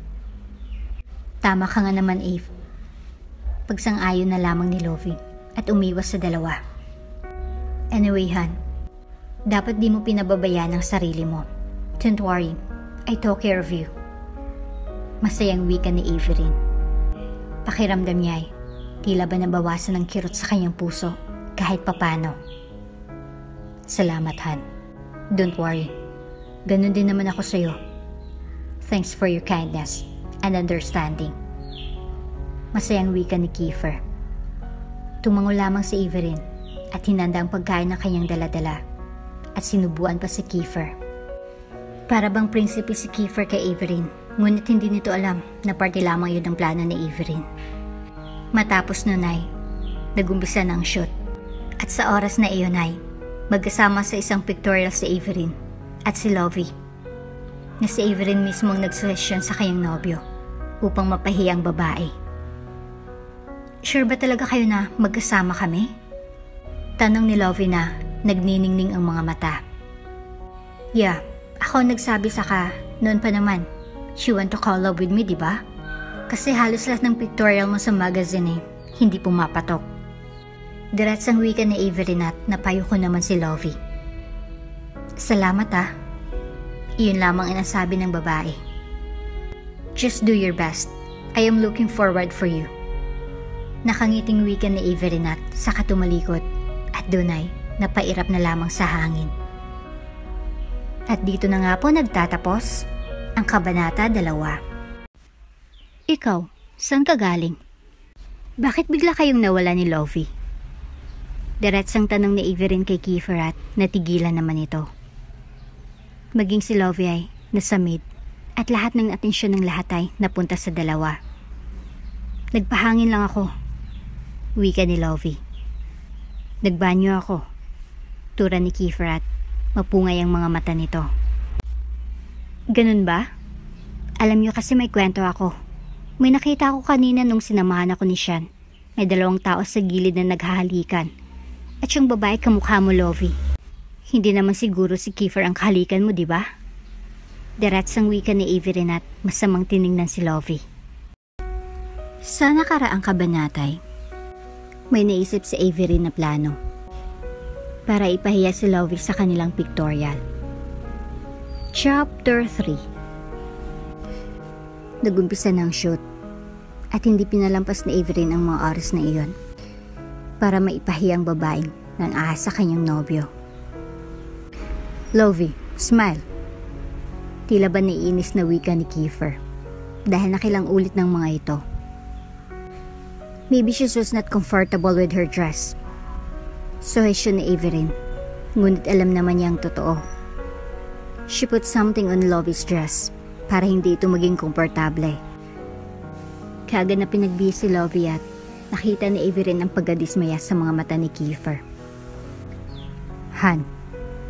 Tama ka nga naman, Eve. Pagsang-ayon na lamang ni Lovie at umiwas sa dalawa. Anyway, Han, dapat di mo pinababayaan ang sarili mo. Don't worry, I took care of you. Masayang wika ni Everine. Pakiramdam niya ay tila ba nabawasan ng kirot sa kanyang puso kahit papano. Salamat, Han. Don't worry. Ganun din naman ako sa'yo. Thanks for your kindness and understanding. Masayang wika ni Kiefer. Tumango lamang si Everine at hinanda ang pagkain ng kanyang daladala at sinubuan pa si Kiefer. Para bang prinsipe si Kiefer kay Everine, ngunit hindi nito alam na parte lamang yun ang plano ni Everine. Matapos nun ay nagumpisa na ang shoot at sa oras na iyon ay magkasama sa isang pictorial si Everine at si Lovie na si Everine mismo ang nag-suggestion sa kanyang nobyo upang mapahiya ang babae. Sure ba talaga kayo na magkasama kami? Tanong ni Lovie na nagniningning ang mga mata. Yeah, ako nagsabi sa ka noon pa naman. She want to call love with me, di ba? Kasi halos lahat ng pictorial mo sa magazine eh, hindi pumapatok. Diretsang wika ni Everine at napayo ko naman si Lovie. Salamat ah. Iyon lamang inasabi ng babae. Just do your best. I am looking forward for you. Nakangiting wika ni Everine at saka tumalikod at doon ay napairap na lamang sa hangin. At dito na nga po nagtatapos ang Kabanata dalawa. Ikaw, saan ka galing? Bakit bigla kayong nawala ni Lovie? Diretsang tanong ni Everine kay Kiefer at natigilan naman ito. Maging si Lovie ay nasa mid at lahat ng atensyon ng lahat ay napunta sa dalawa. Nagpahangin lang ako, wika ni Lovie. Nagbanyo ako, tura ni Kiefer at mapungay ang mga mata nito. Ganun ba? Alam niyo kasi may kwento ako. May nakita ako kanina nung sinamahan ako ni Sean. May dalawang tao sa gilid na naghahalikan. At yung babae kamukha mo, Lovie. Hindi naman siguro si Kiefer ang kahalikan mo, di ba? Diretsang wika ni Everine at masamang tiningnan si Lovie. Sa nakaraang kabanatay, may naisip si Everine na plano para ipahiya si Lovie sa kanilang pictorial. Chapter three. Nagumpisa ng shoot at hindi pinalampas ni Everine ang mga oras na iyon para maipahiya ang babaeng nang ahas sa kanyang nobyo. Lovie, smile. Tila ba naiinis na wika ni Kiefer dahil nakilang ulit ng mga ito. Maybe she was not comfortable with her dress. Suhesyon ni Everine, ngunit alam naman niya ang totoo. She put something on Lovie's dress para hindi ito maging komportable. Kaagad na pinagbihis si Lovie at nakita ni Everine ang pagkadismaya sa mga mata ni Kiefer. Han,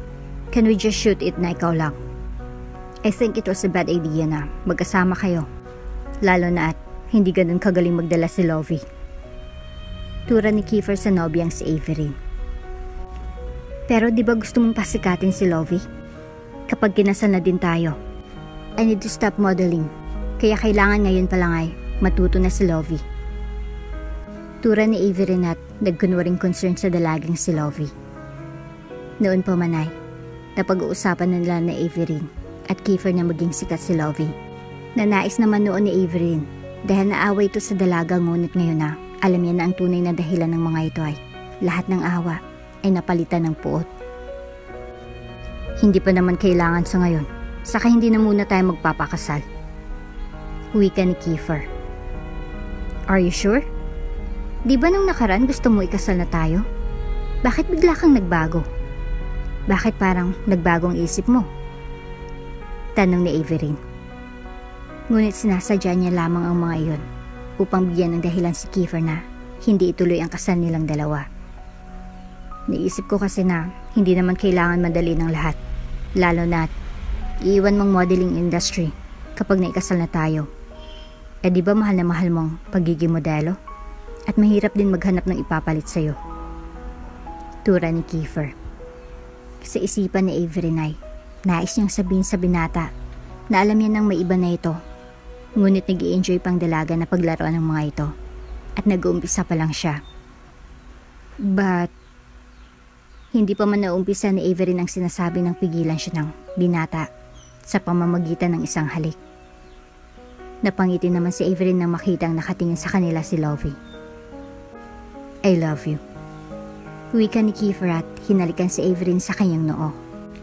Can we just shoot it na ikaw lang? I think it was a bad idea na magkasama kayo. Lalo na at hindi ganun kagaling magdala si Lovie. Tura ni Kiefer sa nobyang si Avery. Pero di ba gusto mong pasikatin si Lovie? Kapag kinasal na din tayo. I need to stop modeling. Kaya kailangan ngayon pa lang ay matuto na si Lovie. Tura ni Avery at nagkunwaring concern sa dalagang si Lovie. Noon pa man ay napag-uusapan nila na Avery at Kiefer na maging sikat si Lovie. Nanais naman noon ni Avery dahil naaway ito sa dalaga, ngunit ngayon na alam niya na ang tunay na dahilan ng mga ito ay lahat ng awa ay napalitan ng puot. Hindi pa naman kailangan sa ngayon, saka hindi na muna tayo magpapakasal. Wika ni Kiefer. Are you sure? Di ba nung nakaraan gusto mo ikasal na tayo? Bakit bigla kang nagbago? Bakit parang nagbagong isip mo? Tanong ni Avery. Ngunit sinasadya niya lamang ang mga iyon upang bigyan ng dahilan si Kiefer na hindi ituloy ang kasal nilang dalawa. Naisip ko kasi na hindi naman kailangan madali ng lahat, lalo na iiwan mong modeling industry kapag naikasal na tayo. Eh di ba mahal na mahal mong pagiging modelo? At mahirap din maghanap ng ipapalit sa'yo. Tura ni Kiefer. Sa isipan ni Avery ay nais niyang sabihin sa binata na alam niya nang may iba na ito, ngunit nag-i-enjoy pang dalaga na paglaruan ng mga ito at nag-uumpisa pa lang siya. But hindi pa man naumpisa ni Avery nang sinasabi ng pigilan siya ng binata sa pamamagitan ng isang halik. Napangiti naman si Avery nang makitang nakatingin sa kanila si Lovie. I love you. Wika ni Kiefer at hinalikan si Avery sa kanyang noo.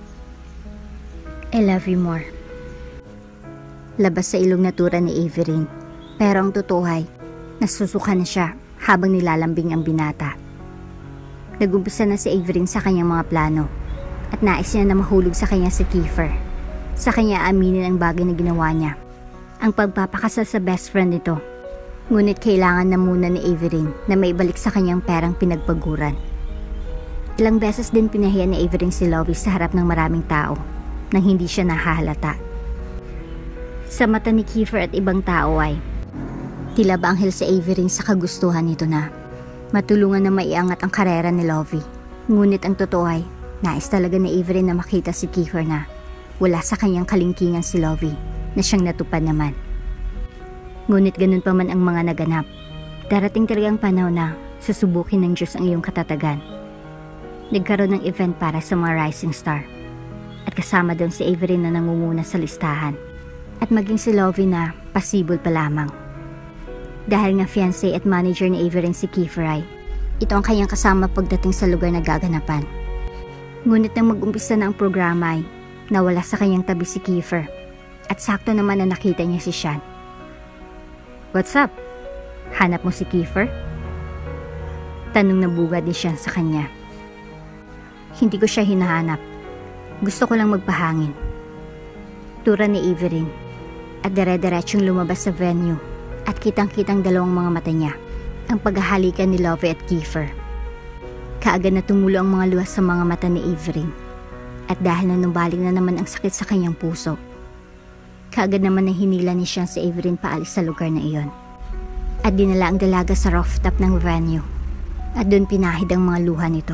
I love you more. Labas sa ilong na tura ni Avery, pero ang totoo ay nasusuka na siya habang nilalambing ang binata. Nagumpisa na si Avery sa kanyang mga plano at nais niya na mahulog sa kanya si Kiefer. Sa kanya aminin ang bagay na ginawa niya, ang pagpapakasal sa best friend nito. Ngunit kailangan na muna ni Avery na maibalik sa kanyang perang pinagpaguran. Ilang beses din pinahiya ni Avery si Lovie sa harap ng maraming tao nang hindi siya nahahalata. Sa mata ni Kiefer at ibang tao ay tila ba anghel si Avery sa kagustuhan nito na matulungan na maiangat ang karera ni Lovie. Ngunit ang totoo ay nais talaga ni Avery na makita si Kiefer na wala sa kanyang kalingkingan si Lovie na siyang natupad naman. Ngunit ganun pa man ang mga naganap, darating talagang panahon na susubukin ng Diyos ang iyong katatagan. Nagkaroon ng event para sa mga rising star at kasama doon si Avery na nangunguna sa listahan at maging si Lovie na pasibol pa lamang. Dahil nga fiancé at manager ni Avery si Kiefer ay ito ang kanyang kasama pagdating sa lugar na gaganapan. Ngunit nang mag-umpisa na ang programa ay nawala sa kanyang tabi si Kiefer at sakto naman na nakita niya si Sean. What's up? Hanap mo si Kiefer? Tanong na bugad ni Sean sa kanya. Hindi ko siya hinahanap. Gusto ko lang magpahangin. Tura ni Avery at dire-diretsyong lumabas sa venue at kitang-kitang dalawang mga mata niya ang paghahalikan ni Lovie at Kiefer. Kaagad na tumulo ang mga luha sa mga mata ni Avery at dahil nanumbalik na naman ang sakit sa kanyang puso, kaagad naman na hinila ni Sean si Avery paalis sa lugar na iyon at dinala ang dalaga sa rooftop ng venue at doon pinahid ang mga luha nito.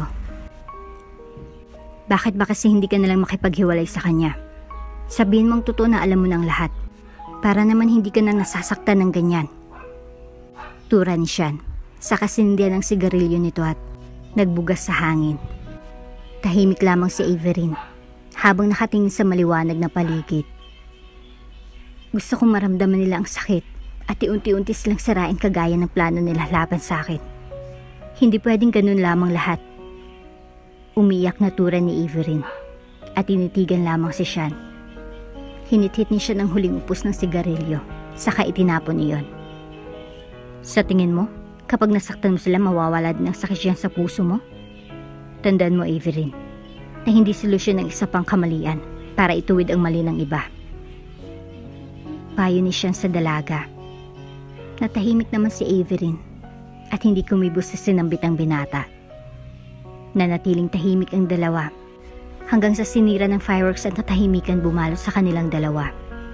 Bakit ba kasi hindi ka nalang makipaghiwalay sa kanya? Sabihin mong totoo na alam mo ng lahat para naman hindi ka na nasasaktan ng ganyan. Tura ni Sean sa kasindihan ng sigarilyo nito at nagbugas sa hangin. Tahimik lamang si Avery habang nakatingin sa maliwanag na paligid. Gusto kong maramdaman nila ang sakit at iunti-unti silang sirain kagaya ng plano nila laban sa akin. Hindi pwedeng ganun lamang lahat. Umiyak na tura ni Avery at tinitigan lamang si Sean. Hinithit ni siya ng huling upos ng sigarilyo, saka itinapon iyon. Sa tingin mo, kapag nasaktan mo sila mawawala din ang sakit yan sa puso mo? Tandaan mo, Avery, na hindi solusyon ng isa pang kamalian para ituwid ang mali ng iba. Payo ni Sean sa dalaga. Natahimik naman si Avery at hindi kumibos sa sinambit ang binata. Nanatiling tahimik ang dalawa hanggang sa sinira ng fireworks at natahimikan bumalot sa kanilang dalawa.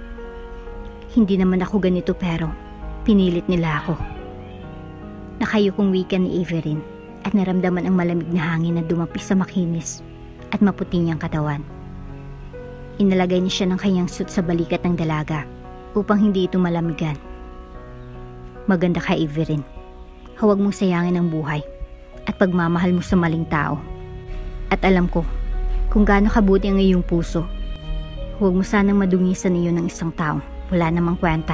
Hindi naman ako ganito pero pinilit nila ako. Nakayukong wika ni Averin at naramdaman ang malamig na hangin na dumapi sa makinis at maputi niyang katawan. Inalagay niya siya ng kanyang suit sa balikat ng dalaga upang hindi ito malamigan. Maganda ka, Averin. Huwag mong sayangin ang buhay at pagmamahal mo sa maling tao. At alam ko kung gaano kabuti ang iyong puso. Huwag mo sanang madungisan iyon ng isang taong wala namang kwenta.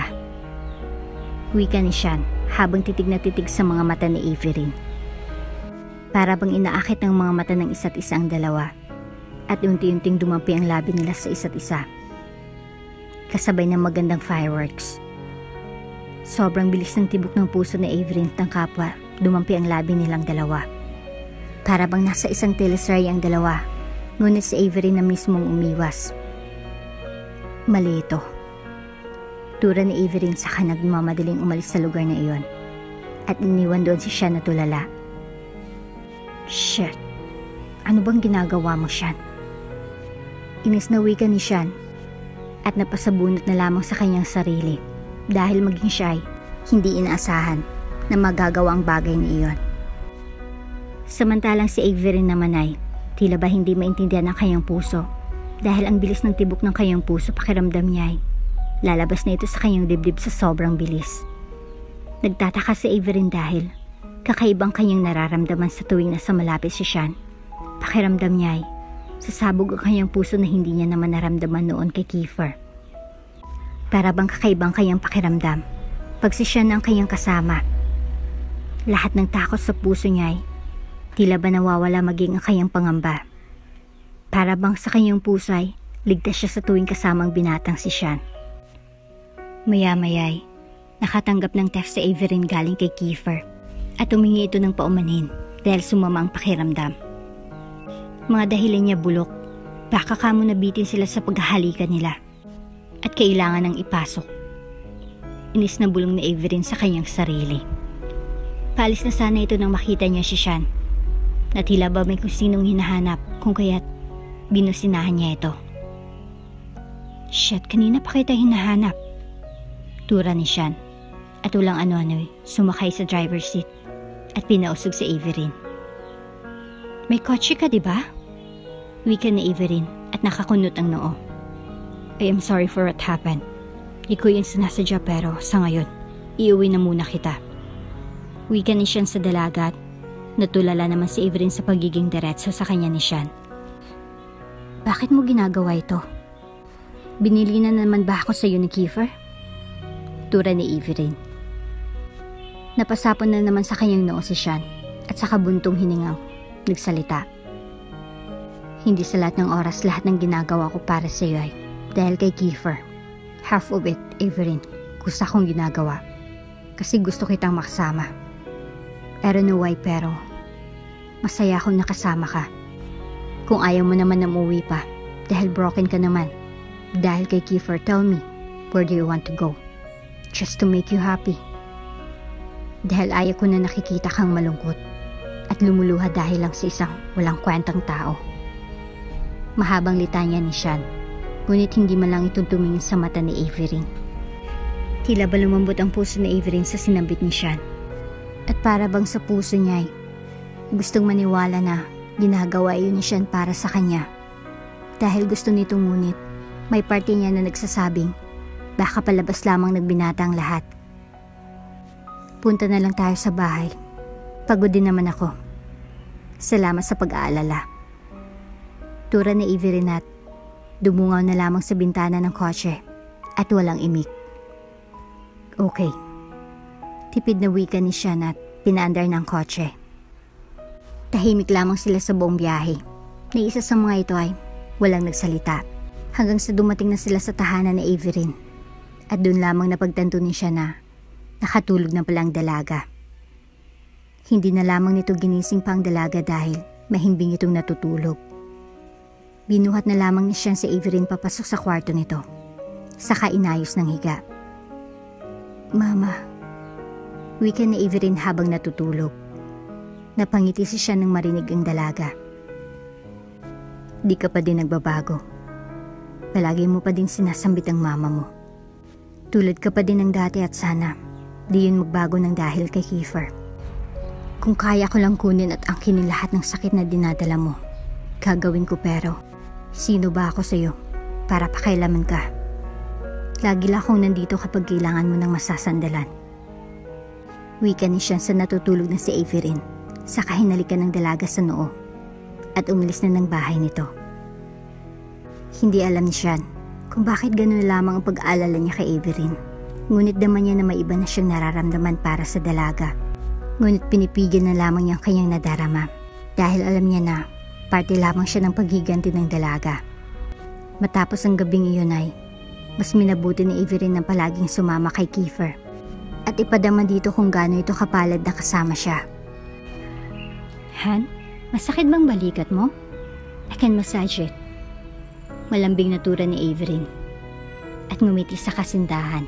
Wika ni Shan habang titig na titig sa mga mata ni Averin. Para bang inaakit ng mga mata ng isa't isa ang dalawa at unti-unting dumampi ang labi nila sa isa't isa. Kasabay ng magandang fireworks. Sobrang bilis ng tibok ng puso ni Averin at ng kapwa, dumampi ang labi nilang dalawa. Para bang nasa isang teleserye ang dalawa, ngunit si Averin na mismong umiwas. Mali ito. Tura ni Averin saka nagmamadaling umalis sa lugar na iyon at iniwan doon si Shan na tulala. Shit, ano bang ginagawa mo, Shan? Inis na wika ni Shan at napasabunot na lamang sa kanyang sarili dahil maging siya ay hindi inaasahan na magagawa ang bagay na iyon. Samantalang si Averin naman ay tila ba hindi maintindihan ang kanyang puso dahil ang bilis ng tibok ng kanyang puso, pakiramdam niya ay lalabas na ito sa kanyang dibdib sa sobrang bilis. Nagtataka si Averin dahil kakaibang kanyang nararamdaman sa tuwing nasa malapit si Shan. Pakiramdam niya ay sasabog ang kanyang puso na hindi niya naman naramdaman noon kay Kiefer. Para bang kakaibang kanyang pakiramdam pag si Shan ang kanyang kasama. Lahat ng takot sa puso niya ay tila ba nawawala maging ang kanyang pangamba. Para bang sa kanyang puso ay ligtas siya sa tuwing kasamang binatang si Shan. Maya-maya ay nakatanggap ng text si Averin galing kay Kiefer at humingi ito ng paumanhin dahil sumama ang pakiramdam. Mga dahilan niya bulok, baka kamo nabitin sila sa paghahalikan nila at kailangan ng ipasok. Inis na bulong ni Averin sa kanyang sarili. Paalis na sana ito nang makita niya si Shan na tila ba may kung sinong hinahanap kung kaya't binusinahan niya ito. Shit, kanina pa kita hinahanap. Tura ni Shan at walang ano-ano'y sumakay sa driver's seat at pinausog si Averin. May kotse ka, di ba? Wika ni Averin at nakakunot ang noo. I am sorry for what happened. Di ko yung sinasadya pero sa ngayon, iuwi na muna kita. Wika ni Shan sa dalaga at natulala naman si Averin sa pagiging diretso sa kanya ni Shan. Bakit mo ginagawa ito? Binili na naman ba ako sa iyo ni Kiefer? Tura ni Averin. Napasapon na naman sa kanyang noo si Shan at sa kabuntong hiningang nagsalita. Hindi sa lahat ng oras lahat ng ginagawa ko para sa iyo ay dahil kay Kiefer. Half of it, Averin, gusto akong ginagawa kasi gusto kitang makasama. I don't know why pero masaya akong nakasama ka. Kung ayaw mo naman na umuwi pa dahil broken ka naman dahil kay Kiefer, tell me, where do you want to go? Just to make you happy. Dahil ayaw ko na nakikita kang malungkot at lumuluha dahil lang sa isang walang kwentang tao. Mahabang litanya ni Shan, ngunit hindi man lang itong tumingin sa mata ni Averin. Tila ba lumambot ang puso ni Averin sa sinambit ni Shan. At para bang sa puso niya ay gustong maniwala na ginagawa iyon ni Shan para sa kanya. Dahil gusto nito ngunit may parte niya na nagsasabing baka palabas lamang nagbinata ang lahat. Punta na lang tayo sa bahay. Pagod din naman ako. Salamat sa pag-aalala. Tura ni Averin at dumungaw na lamang sa bintana ng kotse at walang imik. Okay. Tipid na wika ni Shan at pinaandar ng kotse. Tahimik lamang sila sa buong biyahe. Na isa sa mga ito ay walang nagsalita. Hanggang sa dumating na sila sa tahanan ni Averin. At doon lamang napagtanto ni Shan na nakatulog na palang dalaga. Hindi na lamang nito ginising pa ang dalaga dahil mahimbing itong natutulog. Binuhat na lamang ni Shan si Averin papasok sa kwarto nito. Saka inayos ng higa. Mama, wika ni Averin habang natutulog. Napangiti si Shan nang marinig ang dalaga. Di ka pa din nagbabago. Palagi mo pa din sinasambit ang mama mo. Tulad ka pa din ng dati at sana di yun magbago ng dahil kay Kiefer. Kung kaya ko lang kunin at angkinin lahat ng sakit na dinadala mo, gagawin ko, pero sino ba ako sa'yo para pakailaman ka? Lagi lang akong nandito kapag kailangan mo ng masasandalan. Wika ni Sean sa natutulog na si Averin, saka hinalikan ng dalaga sa noo at umalis na ng bahay nito. Hindi alam ni Sean kung bakit gano'n lamang ang pag-aalala niya kay Averin. Ngunit daman niya na may iba na siyang nararamdaman para sa dalaga. Ngunit pinipigil na lamang niya ang kanyang nadarama dahil alam niya na parte lamang siya ng paghiganti ng dalaga. Matapos ang gabing iyon ay mas minabuti ni Averin na palaging sumama kay Kiefer at ipadama dito kung gaano ito kapalad na kasama siya. Han, masakit bang balikat mo? I can massage it. Malambing na tura ni Averin at ngumiti sa kasindahan.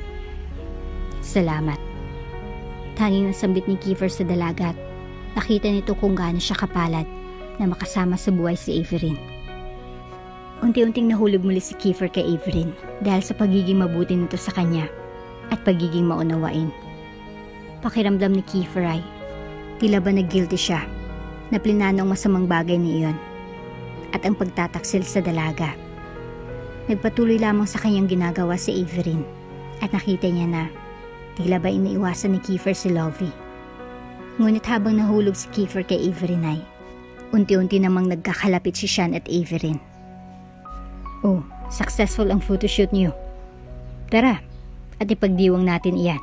Salamat. Tanging nasambit ni Kiefer sa dalaga at nakita nito kung gaano siya kapalad na makasama sa buhay si Averin. Unti-unting nahulog muli si Kiefer kay Averin dahil sa pagiging mabuti nito sa kanya at pagiging maunawain. Pakiramdam ni Kiefer ay tila ba nag-guilty siya na plinano ang masamang bagay ni iyon at ang pagtataksil sa dalaga. Nagpatuloy lamang sa kanyang ginagawa si Averin at nakita niya na tila ba iniiwasan ni Kiefer si Lovie. Ngunit habang nahulog si Kiefer kay Averin ay unti-unti namang nagkakalapit si Sean at Averin. Oh, successful ang photoshoot niyo. Tara, at ipagdiwang natin iyan.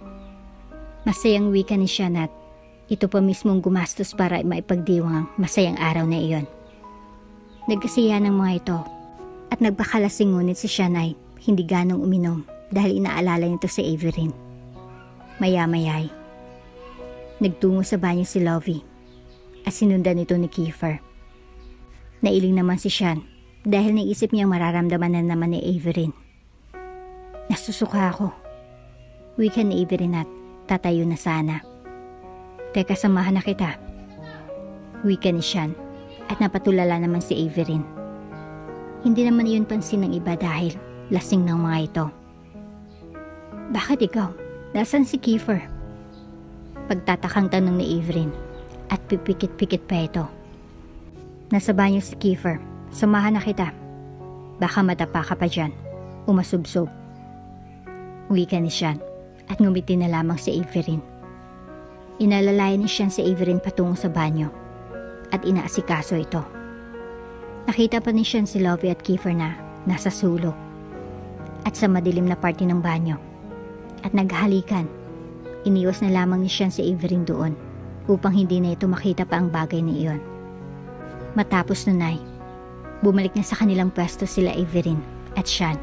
Masayang wika ni Sean at ito pa mismong gumastos para maipagdiwang ang masayang araw na iyon. Nagkasiyahan ng mga ito at nagpakalasing, ngunit si Sean ay hindi ganong uminom dahil inaalala nito si Averin. Maya-maya ay nagtungo sa banyo si Lovie at sinundan nito ni Kiefer. Nailing naman si Sean dahil naisip niyang mararamdaman na naman ni Averin. Nasusuka ako. Wika ni Averin at tatayo na sana. Teka, samahan na kita. Wika ni Sean at napatulala naman si Averin. Hindi naman iyon pansin ng iba dahil lasing ng mga ito. Bakit ikaw? Nasaan si Kiefer? Pagtatakang tanong ni Averin at pipikit-pikit pa ito. Nasa banyo si Kiefer. Samahan na kita. Baka matapa ka pa dyan. Umasubsob. Wika ni Sean at ngumiti na lamang si Averin. Inalalayan ni Sean si Averin patungo sa banyo at inaasikaso ito. Nakita pa ni Sean si Lovie at Kiefer na nasa sulok at sa madilim na parte ng banyo at naghahalikan. Iniwas na lamang ni Sean si Averin doon upang hindi na ito makita pa ang bagay na iyon. Matapos nun ay bumalik na sa kanilang pwesto sila Averin at Sean.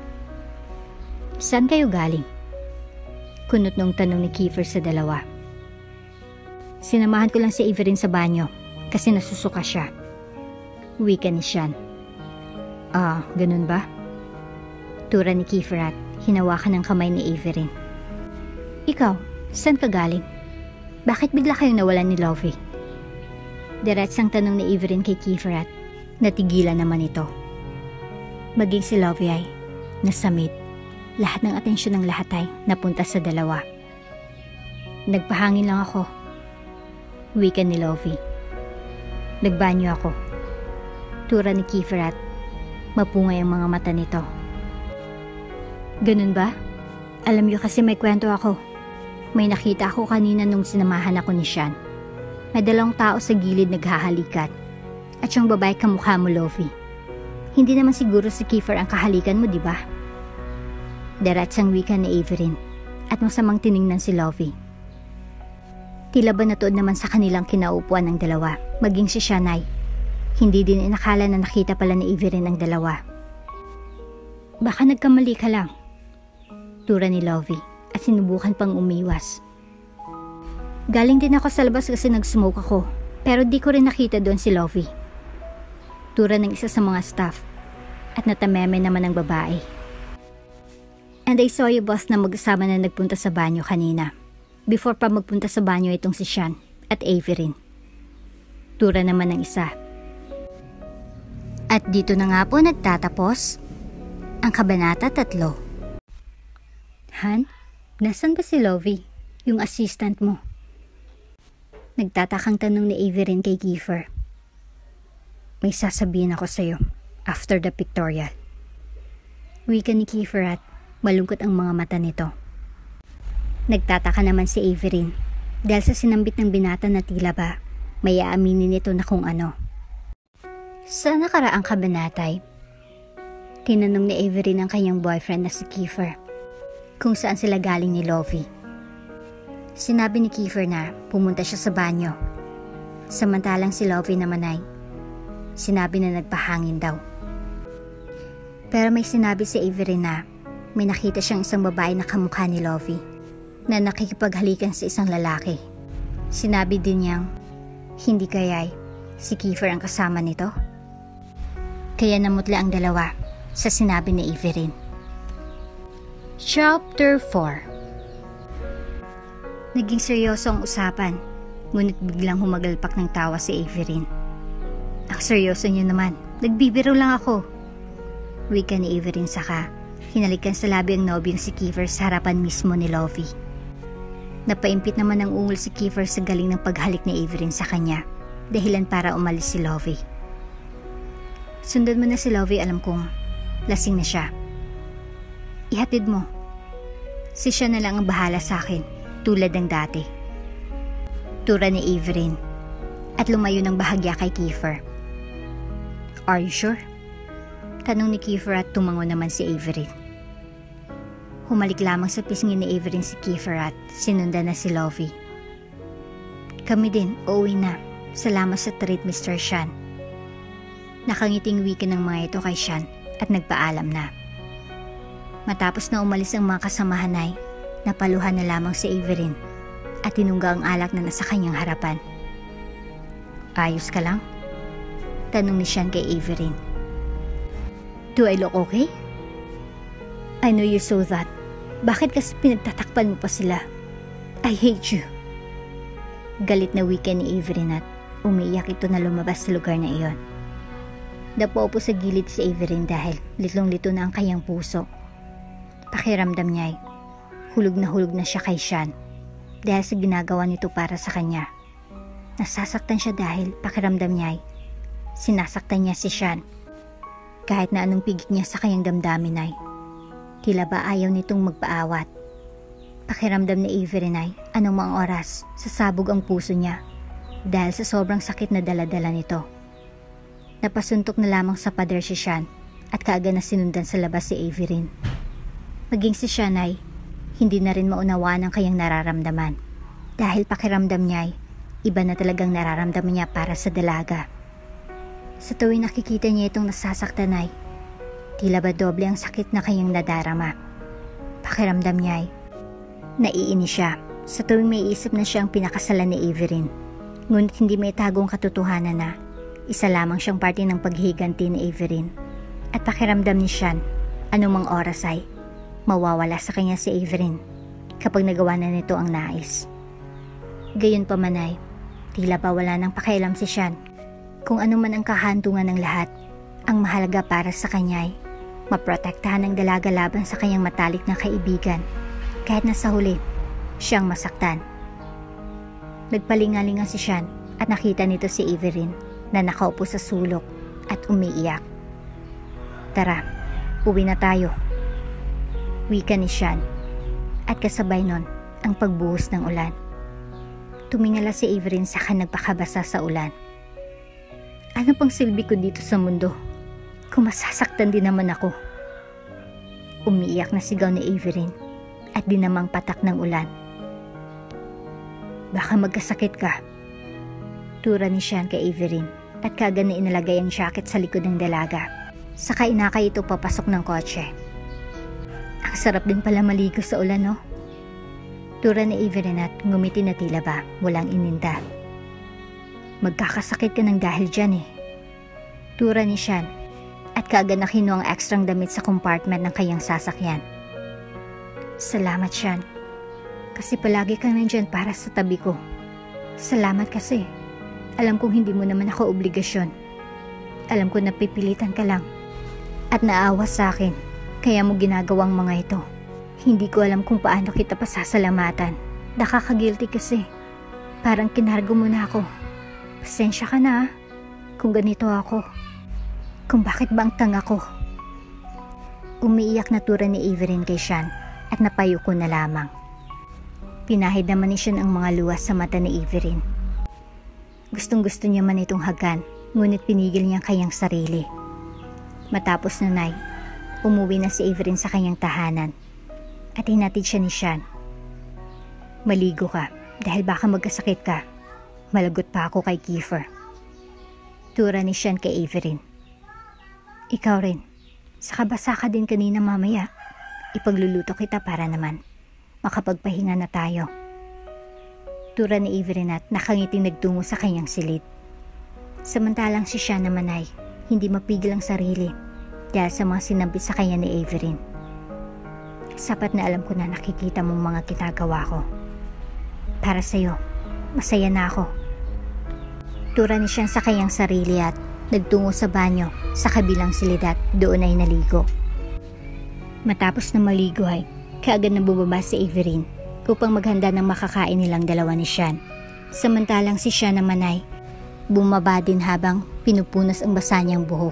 Saan kayo galing? Kunot nung tanong ni Kiefer sa dalawa. Sinamahan ko lang si Averin sa banyo kasi nasusuka siya. Wika ni Sean. Ah, ganun ba? Tura ni Kiefer at hinawakan ng kamay ni Averin. Ikaw, saan ka galing? Bakit bigla kayong nawalan ni Lovie? Diretsang tanong ni Averin kay Kiefer at natigilan naman ito. Maging si Lovie ay nasamit. Lahat ng atensyon ng lahat ay napunta sa dalawa. Nagpahangin lang ako. Wika ni Lovie. Nagbanyo ako. Tura ni Kiefer at mapungay ang mga mata nito. Ganun ba? Alam niyo kasi may kwento ako. May nakita ako kanina nung sinamahan ako ni Sean. May dalawang tao sa gilid naghahalikan. At yung babae kamukha mo, Lovie. Hindi naman siguro si Kiefer ang kahalikan mo, di ba? Daratsang wika ni Averin at masamang tiningnan si Lovie. Tila ba natuod naman sa kanilang kinaupuan ng dalawa, maging si Sean ay hindi din inakala na nakita pala ni Averin ang dalawa. Baka nagkamali ka lang, tura ni Lovie at sinubukan pang umiwas. Galing din ako sa labas kasi nag-smoke ako, pero di ko rin nakita doon si Lovie. Tura ng isa sa mga staff at natameme naman ng babae. And I saw you, boss, na mag-asama na nagpunta sa banyo kanina. Before pa magpunta sa banyo itong si Sean at Averin. Tura naman ng isa. At dito na nga po nagtatapos ang Kabanata tatlo. Han, nasan ba si Lovie, yung assistant mo? Nagtatakang tanong ni Averin kay Kiefer. May sasabihin ako sa'yo after the pictorial. Wika ni Kiefer at malungkot ang mga mata nito. Nagtataka naman si Averin dahil sa sinambit ng binata na tila ba may aaminin nito na kung ano. Sa nakaraang kabanatay, tinanong ni Averin ang kanyang boyfriend na si Kiefer kung saan sila galing ni Lovie. Sinabi ni Kiefer na pumunta siya sa banyo. Samantalang si Lovie naman ay sinabi na nagpahangin daw. Pero may sinabi si Averin na may nakita siyang isang babae na kamukha ni Lovie na nakikipaghalikan sa isang lalaki. Sinabi din niyang hindi kaya'y si Kiefer ang kasama nito. Kaya namutla ang dalawa sa sinabi ni Averin. Chapter four. Naging seryoso ang usapan, ngunit biglang humagalpak ng tawa si Averin. Ang seryoso niyo naman, nagbibiro lang ako. Wika ni Averin saka hinalikan sa labi ang nobyong si Kiefer sa harapan mismo ni Lovie. Napaimpit naman ang ungol si Kiefer sa galing ng paghalik ni Averin sa kanya, dahilan para umalis si Lovie. Sundan mo na si Lovie, alam kong lasing na siya. Ihatid mo. Si siya na lang ang bahala sa akin, tulad ng dati. Tura ni Averin at lumayo ng bahagya kay Kiefer. Are you sure? Tanong ni Kiefer at tumango naman si Averin. Humalik lamang sa pisngi ni Averin si Kiefer at sinundan na si Lovie. Kami din, uuwi na. Salamat sa treat, Mister Shan. Nakangiting wika ng mga ito kay Shan at nagpaalam na. Matapos na umalis ang mga kasamahan ay napaluhan na lamang si Averin at tinungga ang alak na nasa kanyang harapan. Ayos ka lang? Tanong ni Shan kay Averin. Do I look okay? I know you saw that. Bakit kasi pinagtatakpan mo pa sila? I hate you. Galit na wika ni Averin at umiiyak ito na lumabas sa lugar na iyon. Napaupo sa gilid si Averin dahil litlong-lito na ang kanyang puso. Pakiramdam niya ay hulog na hulog na siya kay Shan dahil sa ginagawa nito para sa kanya. Nasasaktan siya dahil pakiramdam niya ay sinasaktan niya si Shan. Kahit na anong pigit niya sa kanyang damdamin ay tila ba ayaw nitong magpaawat. Pakiramdam ni Averin ay anong mga oras sasabog ang puso niya dahil sa sobrang sakit na daladala nito. Napasuntok na lamang sa pader si Shan at kaagad na sinundan sa labas si Averin. Maging si Shan ay hindi na rin maunawaan ang kanyang nararamdaman dahil pakiramdam niya ay iba na talagang nararamdaman niya para sa dalaga. Sa tuwing nakikita niya itong nasasaktan ay tila ba doble ang sakit na kanyang nadarama. Pakiramdam niya ay naiinis siya sa tuwing may isip na siya ang pinakasalan ni Averin, ngunit hindi may tagong katotohanan na isa lamang siyang parte ng paghihiganti ni Averin. At pakiramdam ni Shan anumang oras ay mawawala sa kanya si Averin kapag nagawa na nito ang nais. Gayon pa man ay tila ba wala nang pakialam si Shan kung ano man ang kahantungan ng lahat. Ang mahalaga para sa kanya ay maprotektahan ng dalaga laban sa kanyang matalik na kaibigan kahit na sa huli siyang masaktan. Nagpalingalinga si Shan at nakita nito si Averin na nakaupo sa sulok at umiiyak. Tara, uwi na tayo. Wika ni Shan at kasabay nun ang pagbuhos ng ulan. Tumingala si Averin saka nagpakabasa sa ulan. Ano pang silbi ko dito sa mundo kung masasaktan din naman ako? Umiiyak na sigaw ni Averin at dinamang patak ng ulan. Baka magkasakit ka. Tura ni Shan kay Averin at kaagad na inalagay ang jacket sa likod ng dalaga. Saka inakay ito papasok ng kotse. Ang sarap din pala maligo sa ulan, no? Tura ni Averin at ngumiti na tila ba walang ininda. Magkakasakit ka ng dahil dyan eh. Tura ni Shan at kaagad na kinuha ang ekstrang damit sa compartment ng kanyang sasakyan. Salamat, Shan. Kasi palagi kang nandyan para sa tabi ko. Salamat kasi. Alam kong hindi mo naman ako obligasyon. Alam ko napipilitan ka lang at naawa sa akin, kaya mo ginagawang mga ito. Hindi ko alam kung paano kita pasasalamatan. Nakaka-guilty kasi. Parang kinargo mo na ako. Pasensya ka na kung ganito ako. Kung bakit ba ang tanga ko. Umiiyak na tura ni Averin kay Sean at napayuko na lamang. Pinahid naman ni Sean ang mga luwas sa mata ni Averin. Gustong gusto niya man itong hagan, ngunit pinigil niya kanyang sarili. Matapos na night, umuwi na si Averin sa kanyang tahanan at hinatid siya ni Sean. Maligo ka dahil baka magkasakit ka. Malagot pa ako kay Kiefer. Tura ni Sean kay Averin. Ikaw rin, sakabasa ka din kanina mamaya. Ipagluluto kita para naman makapagpahinga na tayo. Tura ni Averin at nakangiting nagtungo sa kanyang silid. Samantalang si Sean naman ay hindi mapigil ang sarili dahil sa mga sinabi sa kanya ni Averin. Sapat na alam ko na nakikita mong mga ginagawa ko. Para sa'yo, masaya na ako. Tura ni Sean sa kanyang sarili at nagtungo sa banyo sa kabilang silid at doon ay naligo. Matapos na maligo ay kaagad na bumaba si Averin upang maghanda ng makakain nilang dalawa ni Sean. Samantalang si Sean naman ay bumaba din habang pinupunas ang basa niyang buhok.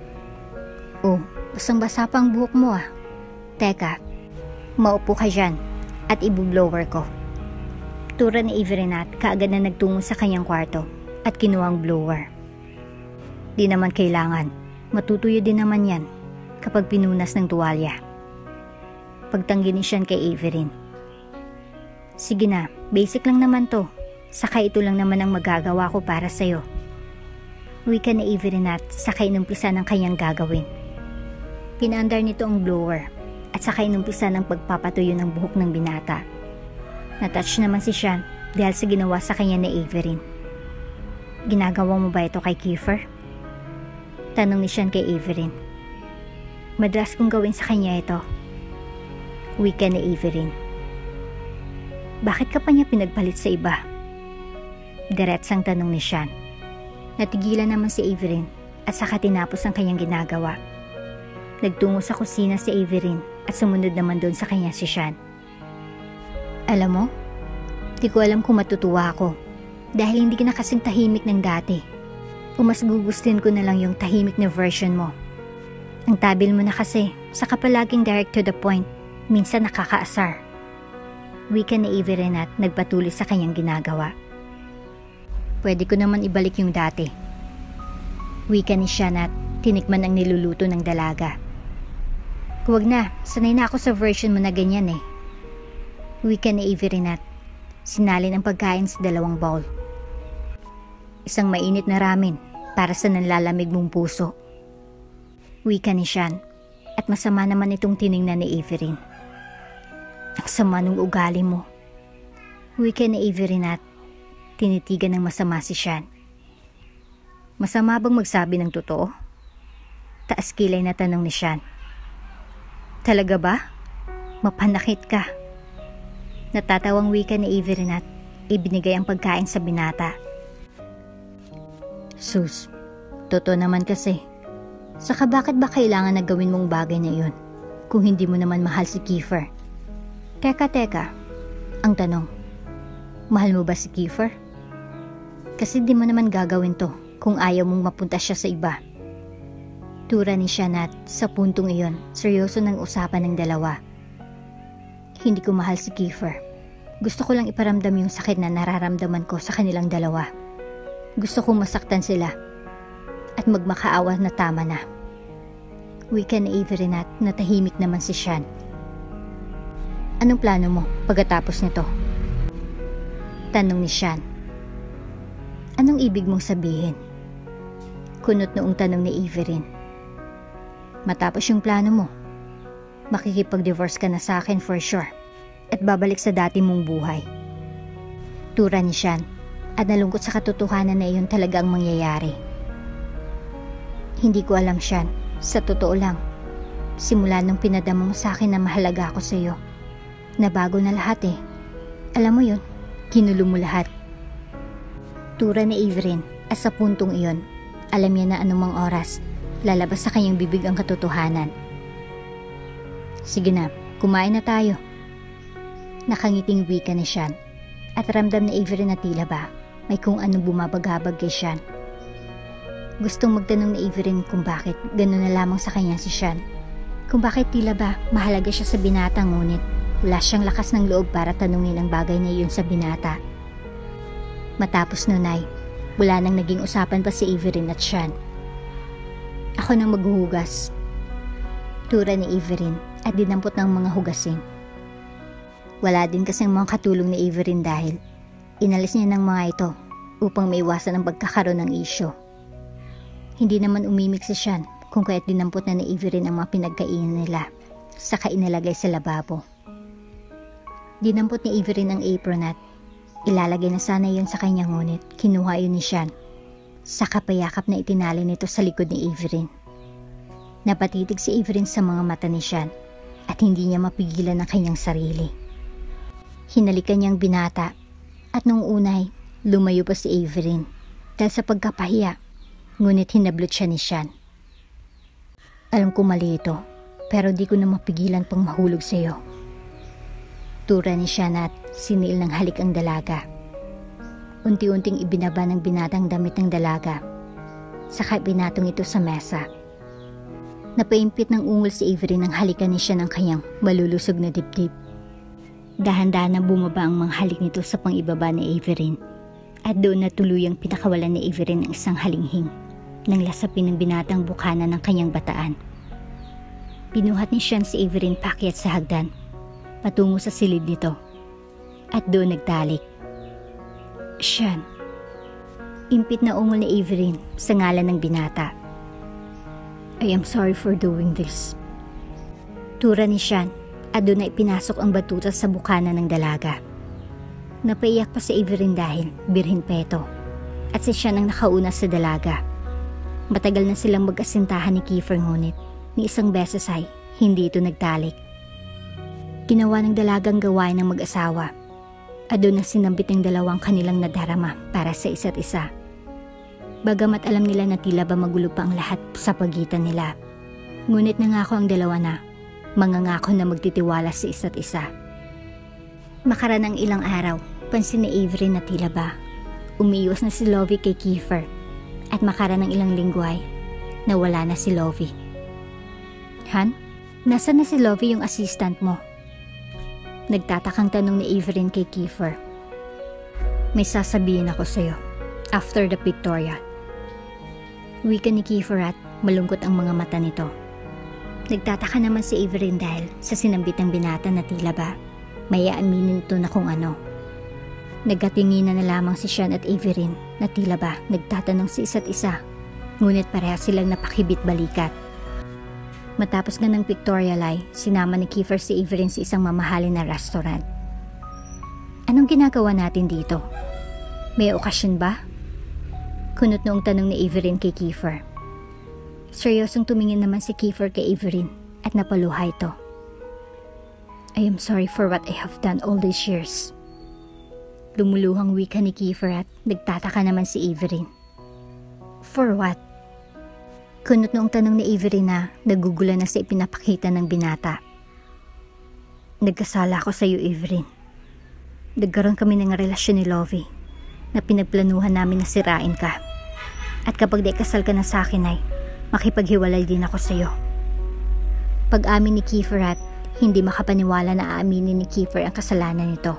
Oh, basang basa pa ang buhok mo ah. Teka, maupo ka dyan at ibublower ko. Tura ni Averin at kaagad na nagtungo sa kanyang kwarto at kinuha ang blower. Di naman kailangan, matutuyo din naman yan kapag pinunas ng tuwalya. Pagtanggi ni Sean kay Averin. Sige na, basic lang naman to. Saka ito lang naman ang magagawa ko para sa'yo. Wika ni Averin at saka inumpisa ng kanyang gagawin. Pinaandar nito ang blower at saka inumpisa ng pagpapatuyo ng buhok ng binata. Natouch naman si Sean dahil sa ginawa sa kanya ni Averin. Ginagawa mo ba ito kay Kiefer? Tanong ni Sean kay Averin. Madalas kong gawin sa kanya ito. Wika ni Averin. Bakit ka pa niya pinagpalit sa iba? Diretsang tanong ni Sean. Natigilan naman si Averin at saka tinapos ang kanyang ginagawa. Nagtungo sa kusina si Averin at sumunod naman doon sa kanya si Sean. Alam mo, di ko alam kung matutuwa ako dahil hindi ka na kasing tahimik ng dati. O mas gugustin ko na lang yung tahimik na version mo. Ang tabil mo na kasi, saka palaging direct to the point, minsan nakakaasar. Wika ni Averin at nagpatuloy sa kanyang ginagawa. Pwede ko naman ibalik yung dati. Wika ni Sean at tinikman ang niluluto ng dalaga. Huwag na, sanay na ako sa version mo na ganyan eh. Wika ni Averin at sinalin ang pagkain sa dalawang bowl. Isang mainit na ramen para sa nanlalamig mong puso. Wika ni Sean at masama naman itong tiningnan ni Averin. Ang sama ng ugali mo. Wika ni Averin at tinitigan ng masama si Sean. Masama bang magsabi ng totoo? Taas kilay na tanong ni Sean. Talaga ba? Mapanakit ka. Natatawang wika ni Averin at ibinigay ang pagkain sa binata. Sus, totoo naman kasi. Saka bakit ba kailangan na gawin mong bagay na iyon kung hindi mo naman mahal si Kiefer? Teka, teka. Ang tanong, mahal mo ba si Kiefer? Kasi di mo naman gagawin to kung ayaw mong mapunta siya sa iba. Tura ni Sean at sa puntong iyon, seryoso ng usapan ng dalawa. Hindi ko mahal si Kiefer. Gusto ko lang iparamdam yung sakit na nararamdaman ko sa kanilang dalawa. Gusto kong masaktan sila at magmakaawa na tama na. Wika ni Averin at natahimik naman si Sean. Anong plano mo pagkatapos nito? Tanong ni Sean. Anong ibig mong sabihin? Kunot noong tanong ni Averin. Matapos yung plano mo, makikipag-divorce ka na sa akin for sure at babalik sa dati mong buhay. Tura ni Sean at nalungkot sa katotohanan na iyon talaga ang mangyayari. Hindi ko alam, Sean. Sa totoo lang, simula nung pinadama mo sa akin na mahalaga ako sa iyo, nabago na lahat eh. Alam mo yun, ginulo mo lahat. Tura ni Averin at sa puntong iyon Alam niya na anumang oras, lalabas sa kanyang bibig ang katotohanan. Sige na, kumain na tayo. Nakangiting wika ni Sean at ramdam ni Avery na tila ba may kung anong bumabagabag kay Sean. Gustong magtanong ni Avery kung bakit gano'n na lamang sa kanya si Sean. Kung bakit tila ba mahalaga siya sa binata ngunit wala siyang lakas ng loob para tanungin ang bagay na iyon sa binata. Matapos nun ay wala nang naging usapan pa si Avery at Sean. Ako nang maghuhugas. Tura ni Avery at dinampot ng mga hugasin. Wala din kasing mga katulong ni Avery dahil inalis niya ng mga ito upang maiwasan ang pagkakaroon ng isyo. Hindi naman umimik si Sean kung kaya't dinampot na ni Avery ang mga pinagkainan nila saka inilagay sa lababo. Dinampot ni Avery ang apron at ilalagay na sana yun sa kanya ngunit kinuha yun ni Sean. Saka payakap na itinali nito sa likod ni Avery. Napatitig si Avery sa mga mata ni Sean at hindi niya mapigilan ang kanyang sarili. Hinalikan niyang binata at nung unay lumayo pa si Avery dahil sa pagkapahiya. Ngunit hinablot siya ni Sean. Alam ko mali ito, pero di ko na mapigilan pang mahulog sa iyo. Tura ni Sean at sinil ng halik ang dalaga. Unti-unting ibinaba ng binatang damit ng dalaga. Saka binatong ito sa mesa. Napaimpit ng ungol si Avery nang halikan ni Sean ng kanyang malulusog na dibdib. Dahan-dahan na bumaba ang mga halik nito sa pang-ibaba ni Avery. At doon na tuluyang pinakawalan ni Avery ng isang halinghing nang lasapin ng binatang bukana ng kanyang bataan. Pinuhat ni Sean si Avery paakyat sa hagdan, patungo sa silid nito. At doon nagtalik. Sean. Impit na ungol ni Avery sa ngalan ng binata. I am sorry for doing this. Tura ni Sean at doon na ipinasok ang batuta sa bukana ng dalaga. Napaiyak pa si Avery dahil birhin pa ito at si Sean ang nakauna sa dalaga. Matagal na silang mag-asintahan ni Kiefer ngunit ni isang beses ay hindi ito nagtalik. Ginawa ng dalagang gawain ng mag-asawa at doon na sinambit ng dalawang kanilang nadarama para sa isa't isa. Bagamat alam nila na tila ba magulo pa ang lahat sa pagitan nila, ngunit nangako ang dalawa na mangangako na magtitiwala sa isa't isa. Makaraan ng ilang araw, pansin ni Avery na tila ba umiiwas na si Lovie kay Kiefer at makaraan ng ilang linggo ay nawala na si Lovie. Han, nasaan na si Lovie yung assistant mo? Nagtatakang tanong ni Avery kay Kiefer. May sasabihin ako sa'yo after the pictorial. Wika ni Kiefer at malungkot ang mga mata nito. Nagtataka naman si Avery dahil sa sinambit ng binata na tila ba may aaminin ito na kung ano. Nagkatinginan na lamang si Sean at Avery na tila ba nagtatanong sa isa't isa, ngunit pareha silang napakibit balikat. Matapos nga ng pictorial ay sinama ni Kiefer si Avery sa isang mamahalin na restaurant. Anong ginagawa natin dito? May okasyon ba? Kunot noong tanong ni Avery kay Kiefer. Seryosong tumingin naman si Kiefer kay Avery at napaluha ito. I am sorry for what I have done all these years. Lumuluhang wika ni Kiefer at nagtataka naman si Avery. For what? Kunot noong tanong ni Avery na nagugula na sa ipinapakita ng binata. Nagkasala ako sa iyo, Avery. Nagkaroon kami ng relasyon ni Lovie na pinagplanuhan namin na sirain ka. At kapag daikasal ka na sa akin ay makipaghiwalay din ako sa iyo. Pag-amin ni Kiefer at hindi makapaniwala na aaminin ni Kiefer ang kasalanan nito.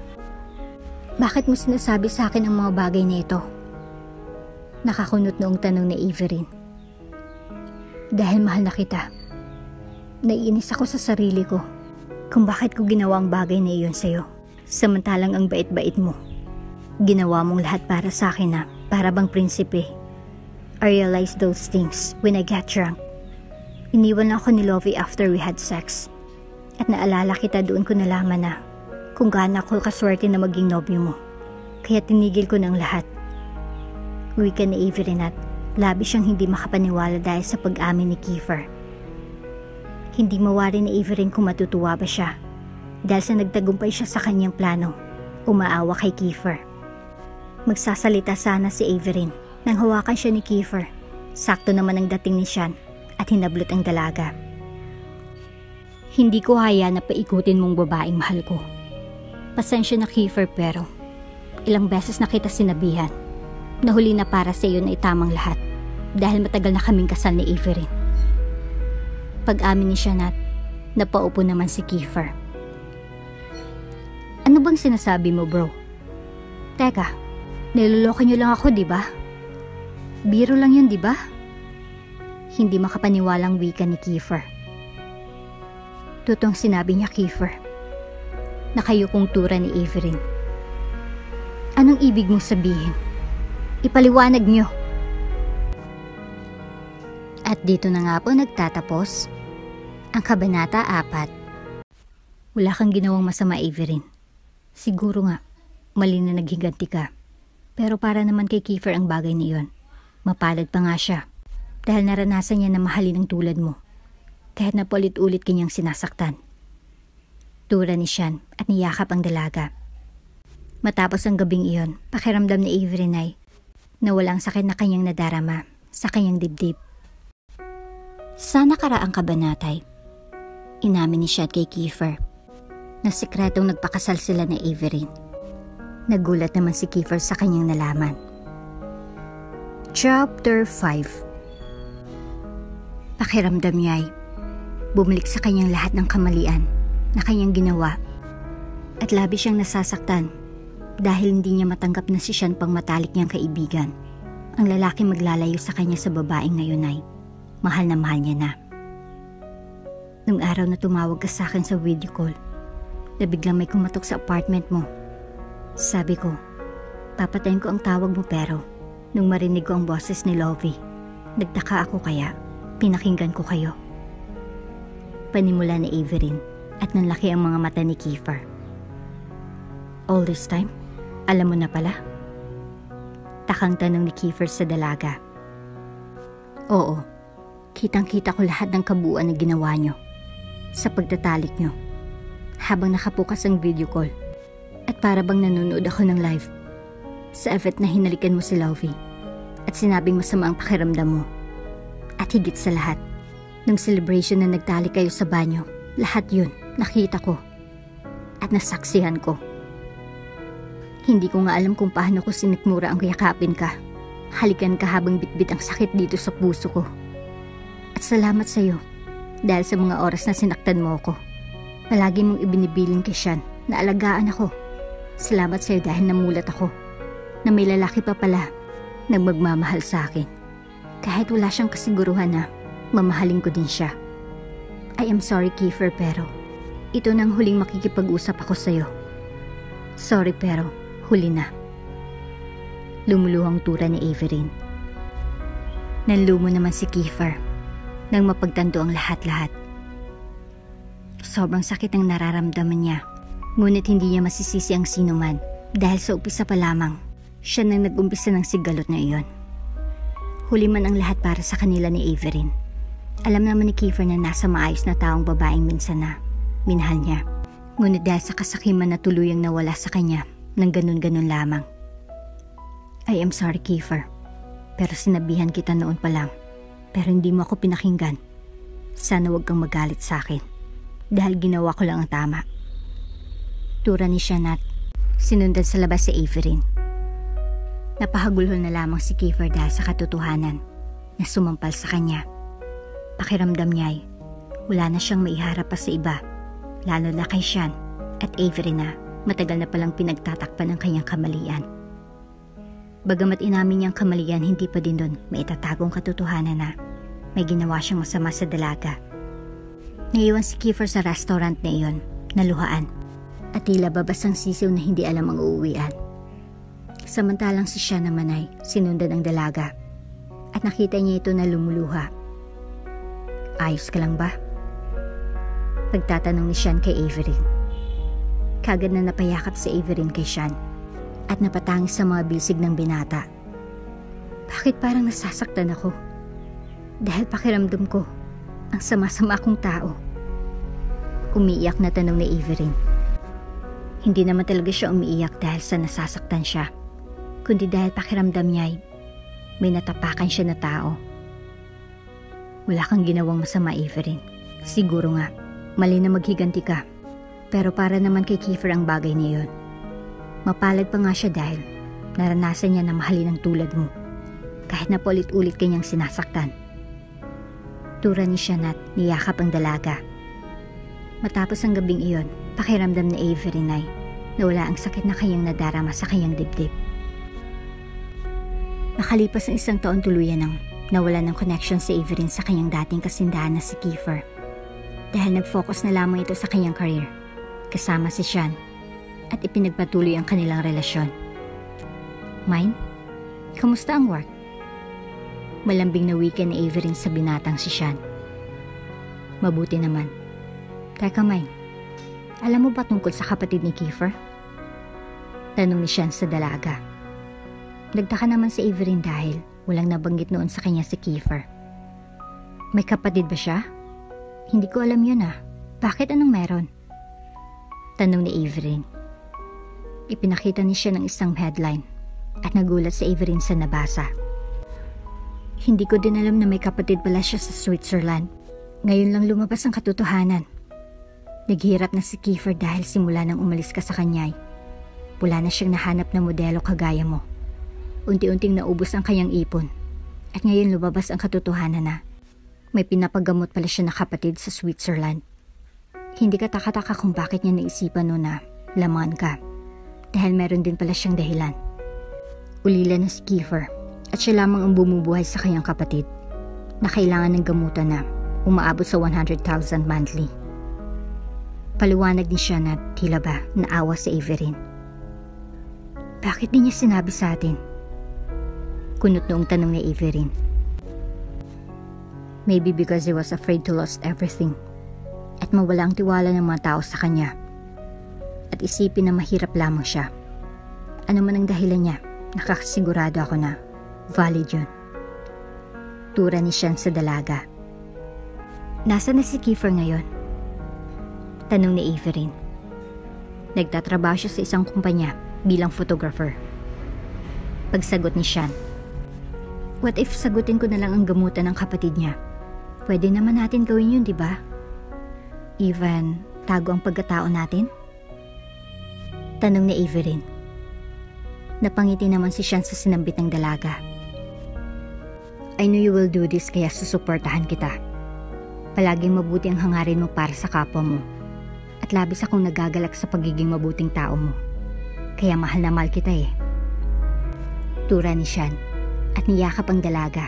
Bakit mo sinasabi sa akin ang mga bagay na ito? Nakakunot noong tanong ni Avery. Dahil mahal na kita. Naiinis ako sa sarili ko kung bakit ko ginawa ang bagay na iyon sa'yo. Samantalang ang bait-bait mo. Ginawa mong lahat para sa akin na para bang prinsipe. I realized those things when I got drunk. Iniwan ako ni Lovie after we had sex. At naalala kita doon ko nalaman na kung gaano ako kaswerte na maging nobyo mo. Kaya tinigil ko ng lahat. Wika ni Avery at labi siyang hindi makapaniwala dahil sa pag-amin ni Kiefer. Hindi mawari ni Avery kung matutuwa ba siya dahil sa nagtagumpay siya sa kanyang plano, umaawa kay Kiefer. Magsasalita sana si Avery nang hawakan siya ni Kiefer Sakto naman ang dating ni Sean at hinablot ang dalaga. Hindi ko haya na paikutin mong babaeng mahal ko. Pasensya na Kiefer, pero ilang beses na kita sinabihan na huli na para sa iyo na itamang lahat dahil matagal na kaming kasal ni Avery. Pag-amin ni Sean at napaupo naman si Kiefer. Ano bang sinasabi mo, bro? Teka, niloloko niyo lang ako, di ba? Biro lang yun, di ba? Hindi makapaniwalang wika ni Kiefer. Totoong sinabi niya, Kiefer, na kayo kong tura ni Avery. Anong ibig mong sabihin? Ipaliwanag niyo. At dito na nga po nagtatapos ang Kabanata apat. Wala kang ginawang masama, Avery. Siguro nga, mali na naghiganti ka. Pero para naman kay Kiefer ang bagay na iyon. Mapalad pa nga siya dahil naranasan niya na mahalin ang tulad mo. Kahit na paulit-ulit kanyang sinasaktan. Tura ni Sean at niyakap ang dalaga. Matapos ang gabing iyon, pakiramdam ni Avery ay na walang sakit na kanyang nadarama sa kanyang dibdib. Sa nakaraang kabanatay, inamin ni Sean kay Kiefer na sikretong nagpakasal sila ni Avery. Nagulat naman si Kiefer sa kanyang nalaman. Chapter five. Pakiramdam niya ay bumalik sa kanyang lahat ng kamalian na kanyang ginawa at labis siyang nasasaktan dahil hindi niya matanggap na si Sean pang matalik niyang kaibigan. Ang lalaki maglalayo sa kanya sa babaeng ngayon ay mahal na mahal niya na. Nung araw na tumawag ka sa akin sa video call, na biglang may kumatok sa apartment mo. Sabi ko, papatayin ko ang tawag mo, pero nung marinig ko ang boses ni Lovie, nagtaka ako kaya pinakinggan ko kayo. Panimula ni Avery at nanlaki ang mga mata ni Kiefer. All this time, alam mo na pala? Takang tanong ni Kiefer sa dalaga. Oo, kitang-kita ko lahat ng kabuuan na ginawa nyo sa pagtatalik nyo habang nakapukas ang video call. At para bang nanonood ako ng live sa effort na hinalikan mo si Lovie at sinabing masama ang pakiramdam mo. At higit sa lahat, nung celebration na nagtalik kayo sa banyo, lahat yun nakita ko at nasaksihan ko. Hindi ko nga alam kung paano ko sinikmura ang yakapin ka, halikan ka habang bitbit ang sakit dito sa puso ko. At salamat sa iyo dahil sa mga oras na sinaktan mo ako. Palagi mong ibinibiling kay Sean na alagaan ako. Salamat sa iyo dahil namulat ako na may lalaki pa pala na magmamahal sa akin. Kahit wala siyang kasiguruhan na mamahalin ko din siya. I am sorry, Kiefer, pero ito nang huling makikipag-usap ako sa iyo. Sorry, pero huli na. Lumuluhang tura ni Avery. Nanlumo naman si Kiefer nang mapagtanto ang lahat-lahat. Sobrang sakit ang nararamdaman niya, ngunit hindi niya masisisi ang sinuman dahil sa umpisa pa lamang siya nang nag-umpisa ng sigalot na iyon. Huli man ang lahat para sa kanila ni Avery. Alam naman ni Kiefer na nasa maayos na taong babaeng minsan na minahal niya, ngunit dahil sa kasakiman na tuluyang nawala sa kanya ng ganun-ganun lamang. I am sorry, Kiefer, pero sinabihan kita noon pa lang, pero hindi mo ako pinakinggan. Sana wag kang magalit sa akin dahil ginawa ko lang ang tama. Tura ni Sean at sinundan sa labas si Avery. Napahagulhol na lamang si Kiefer dahil sa katotohanan na sumampal sa kanya. Pakiramdam niya ay wala na siyang maiharap pa sa iba, lalo na kay Sean at Avery na matagal na palang pinagtatakpan ng kanyang kamalian. Bagamat inamin niyang kamalian, hindi pa din doon maitatagong katotohanan na may ginawa siyang masama sa dalaga. Naiwan si Kiefer sa restaurant na iyon, naluhaan, at tila babas ang sisiw na hindi alam ang uuwian. Samantalang si Sean naman ay sinundan ang dalaga at nakita niya ito na lumuluha. Ayos ka lang ba? Pagtatanong ni Sean kay Avery. Kagad na napayakap si Avery kay Sean at napatangis sa mga bisig ng binata. Bakit parang nasasaktan ako? Dahil pakiramdam ko ang sama-sama kong tao. Umiiyak na tanong ni Avery. Hindi naman talaga siya umiiyak dahil sa nasasaktan siya, kundi dahil pakiramdam niya ay may natapakan siya na tao Wala kang ginawang masama, Averin. Siguro nga, mali na maghiganti ka. Pero para naman kay Kiefer ang bagay niya yun. Mapalad pa nga siya dahil naranasan niya na mahalin ang tulad mo. Kahit na paulit-ulit kanyang sinasaktan. Tura ni siya at niyakap ang dalaga. Matapos ang gabing iyon, pakiramdam ni Averin ay nawala ang sakit na kanyang nadarama sa kanyang dibdib. Nakalipas ang isang taon tuluyan ng nawala ng connection si Averin sa kanyang dating kasindahan na si Kiefer. Dahil nag-focus na lamang ito sa kanyang career, kasama si Sean, at ipinagpatuloy ang kanilang relasyon. Mine, kamusta ang work? Malambing na weekend ni Averin sa binatang si Sean. Mabuti naman. Teka, Mine, alam mo ba tungkol sa kapatid ni Kiefer? Tanong ni Sean sa dalaga. Nagtaka naman si Averin dahil walang nabanggit noon sa kanya si Kiefer. May kapatid ba siya? Hindi ko alam yun ah. Bakit, anong meron? Tanong ni Averin. Ipinakita ni siya ng isang headline at nagulat si Averin sa nabasa. Hindi ko din alam na may kapatid pala siya sa Switzerland. Ngayon lang lumabas ang katotohanan. Naghihirap na si Kiefer dahil simula nang umalis ka sa kanya, wala na siyang nahanap na modelo kagaya mo. Unti-unting naubos ang kanyang ipon. At ngayon lumabas ang katotohanan na may pinapagamot pala siya na kapatid sa Switzerland. Hindi ka takataka kung bakit niya naisipan no na laman ka. Dahil meron din pala siyang dahilan. Ulila na si Kiefer at siya lamang ang bumubuhay sa kanyang kapatid na kailangan ng gamutan na umaabot sa one hundred thousand monthly. Paliwanag ni siya na tila ba naawa si Averin. Bakit di niya sinabi sa atin? Kunot noong tanong ni Averin. Maybe because he was afraid to lose everything at mawala ang tiwala ng mga tao sa kanya at isipin na mahirap lamang siya. Ano man ang dahilan niya, nakakasigurado ako na valid yun. Tura ni Sean sa dalaga. Nasaan na si Kiefer ngayon? Tanong ni Averin. Nagtatrabaho siya sa isang kumpanya bilang photographer. Pagsagot ni Sean. What if sagutin ko na lang ang gamutan ng kapatid niya? Pwede naman natin gawin yun, di ba? Even tago ang pagkatao natin? Tanong ni Averin. Napangiti naman si Sean sa sinambit ng dalaga. I know you will do this kaya susuportahan kita. Palaging mabuti ang hangarin mo para sa kapwa mo. At labis akong nagagalak sa pagiging mabuting tao mo. Kaya mahal na mahal kita eh. Tura ni Sean at niyakap ang dalaga.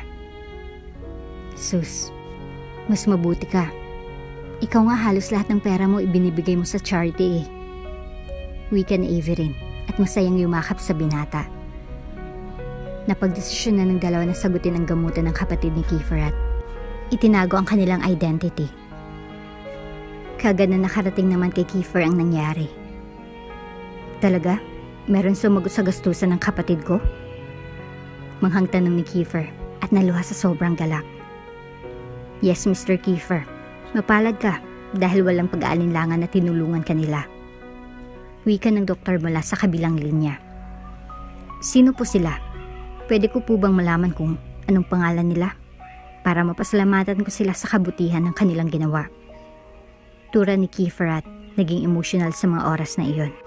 Sus, mas mabuti ka. Ikaw nga halos lahat ng pera mo ibinibigay mo sa charity eh. Wika ni Averin at masayang yumakap sa binata. Napagdesisyon na ng dalawa na sagutin ang gamutan ng kapatid ni Kiefer at itinago ang kanilang identity. Kagad na nakarating naman kay Kiefer ang nangyari. Talaga? Meron sumagot sa gastusan ng kapatid ko? Manghang tanong ni Kiefer at naluha sa sobrang galak. Yes, Mister Kiefer. Mapalad ka dahil walang pag-aalinlangan na tinulungan kanila. Wika ng doktor mula sa kabilang linya. Sino po sila? Pwede ko po bang malaman kung anong pangalan nila? Para mapasalamatan ko sila sa kabutihan ng kanilang ginawa. Tura ni Kiefer at naging emotional sa mga oras na iyon.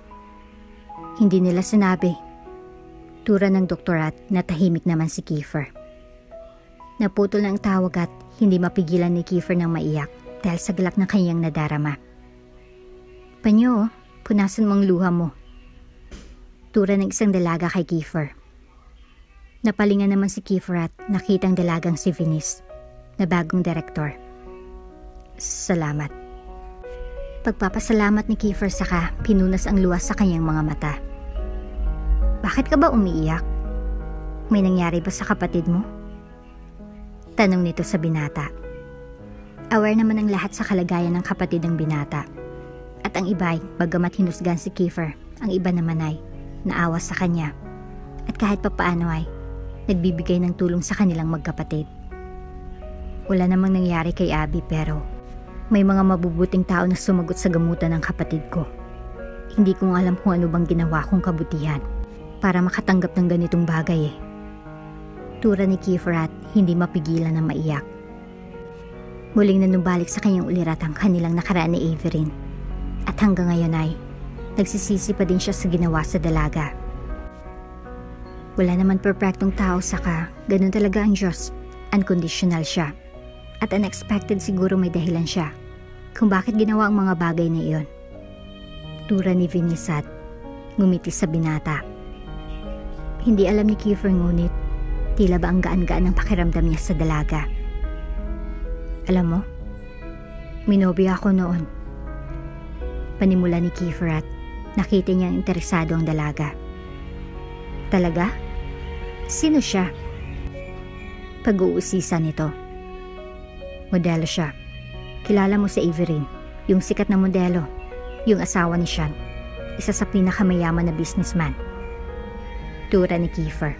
Hindi nila sinabi. Tura ng doktor at natahimik naman si Kiefer. Naputol na ang tawag at hindi mapigilan ni Kiefer ng maiyak dahil sa galak ng kanyang nadarama. Panyo, punasan mo ang luha mo. Tura ng isang dalaga kay Kiefer. Napalingan naman si Kiefer at nakitang dalagang si Venice na bagong direktor. Salamat. Pagpapasalamat ni Kiefer saka pinunas ang luha sa kanyang mga mata. Bakit ka ba umiiyak? May nangyari ba sa kapatid mo? Tanong nito sa binata. Aware naman ang lahat sa kalagayan ng kapatid ng binata. At ang iba ay bagamat hinusgan si Kiefer, ang iba naman ay naawa sa kanya. At kahit papaano ay nagbibigay ng tulong sa kanilang magkapatid. Wala namang nangyari kay Abby pero may mga mabubuting tao na sumagot sa gamutan ng kapatid ko. Hindi ko alam kung ano bang ginawa kong kabutihan para makatanggap ng ganitong bagay eh. Tura ni Kiefer at hindi mapigilan na maiyak. Muling nanumbalik sa kanyang ulirat ang kanilang nakaraan ni Averin. At hanggang ngayon ay nagsisisi pa din siya sa ginawa sa dalaga. Wala naman perpektong tao, saka ganun talaga ang Diyos. Unconditional siya. At unexpected siguro may dahilan siya kung bakit ginawa ang mga bagay na iyon. Tura ni Vinisat, ngumiti sa binata. Hindi alam ni Kiefer ngunit tila ba ang gaan-gaan ng pakiramdam niya sa dalaga. Alam mo, minobya ako noon. Panimula ni Kiefer at nakita niyang interesado ang dalaga. Talaga? Sino siya? Pag-uusisa nito. Modelo siya. Kilala mo si Averin, yung sikat na modelo, yung asawa ni Sean, isa sa pinakamayaman na businessman. Tura ni Kiefer.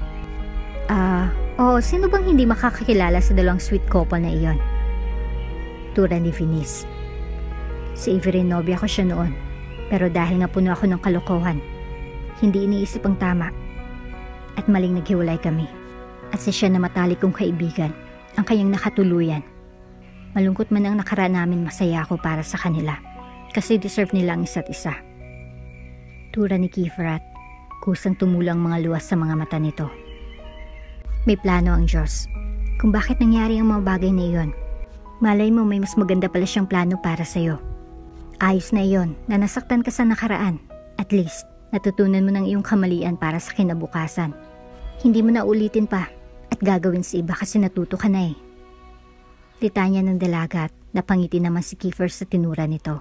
Ah, uh, oh, sino bang hindi makakakilala sa dalawang sweet couple na iyon? Tura ni Venice. Si Averin, nobya ko siya noon, pero dahil nga puno ako ng kalokohan, hindi iniisip ang tama. At maling naghiwalay kami. At si siya na matalik kong kaibigan, ang kanyang nakatuluyan. Malungkot man ang nakaraan namin, masaya ako para sa kanila, kasi deserve nila ang isa't isa. Tura ni Kiefer at kusang tumulang mga luwas sa mga mata nito. May plano ang Diyos kung bakit nangyari ang mga bagay na iyon. Malay mo may mas maganda pala siyang plano para sa'yo. Ayos na iyon na nasaktan ka sa nakaraan. At least, natutunan mo ng iyong kamalian para sa kinabukasan. Hindi mo na ulitin pa at gagawin sa iba kasi natuto ka na eh. Litanya ng dalaga at napangiti naman si Kiefer sa tinura nito.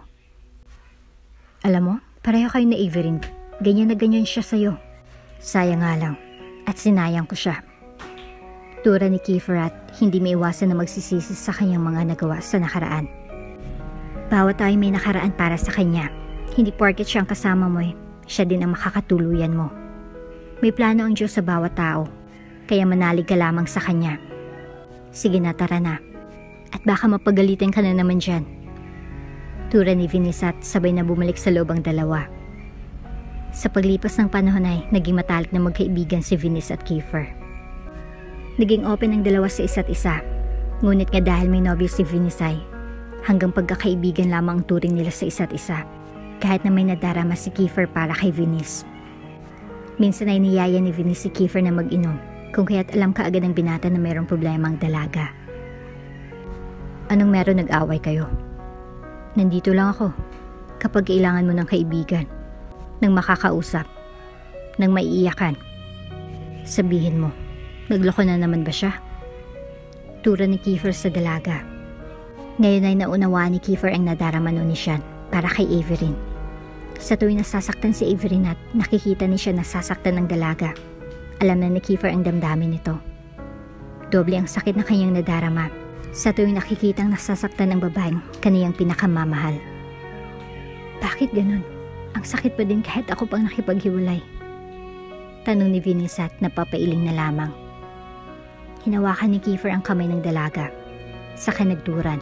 Alam mo, pareho kayo na Averin. Ganyan na ganyan siya sa'yo. Sayang nga lang at sinayang ko siya. Tura ni Kiefer at hindi maiwasan na magsisisi sa kanyang mga nagawa sa nakaraan. Bawat tayo may nakaraan para sa kanya. Hindi porket siyang kasama mo eh, siya din ang makakatuluyan mo. May plano ang Diyos sa bawat tao, kaya manalig ka lamang sa kanya. Sige na, tara na. At baka mapagalitin ka na naman dyan. Tura ni Venice at sabay na bumalik sa loob ang dalawa. Sa paglipas ng panahon ay naging matalik na magkaibigan si Venice at Kiefer. Naging open ang dalawa sa isa't isa. Ngunit nga dahil may nobyo si Venice ay hanggang pagkakaibigan lamang ang turing nila sa isa't isa. Kahit na may nadarama si Kiefer para kay Venice. Minsan ay niyaya ni Venice si Kiefer na mag-inom, kung kaya't alam ka agad ng binata na mayroong problema ang dalaga. Anong meron, nag-away kayo? Nandito lang ako kapag kailangan mo ng kaibigan, ng makakausap, ng maiiyakan. Sabihin mo, nagloko na naman ba siya? Tura ni Kiefer sa dalaga. Ngayon ay naunawaan ni Kiefer ang nadarama noon ni Sean para kay Averin. Sa tuwing nasasaktan si Averin at nakikita ni siya nasasaktan ng dalaga, alam na ni Kiefer ang damdamin nito. Doble ang sakit na kanyang nadarama sa tuwing nakikitang nasasaktan ng babaeng kaniyang pinakamamahal. Bakit ganun? Ang sakit pa din kahit ako pang nakipaghiwalay. Tanong ni Venice at napapailing na lamang. Hinawakan ni Kiefer ang kamay ng dalaga, saka nagduran.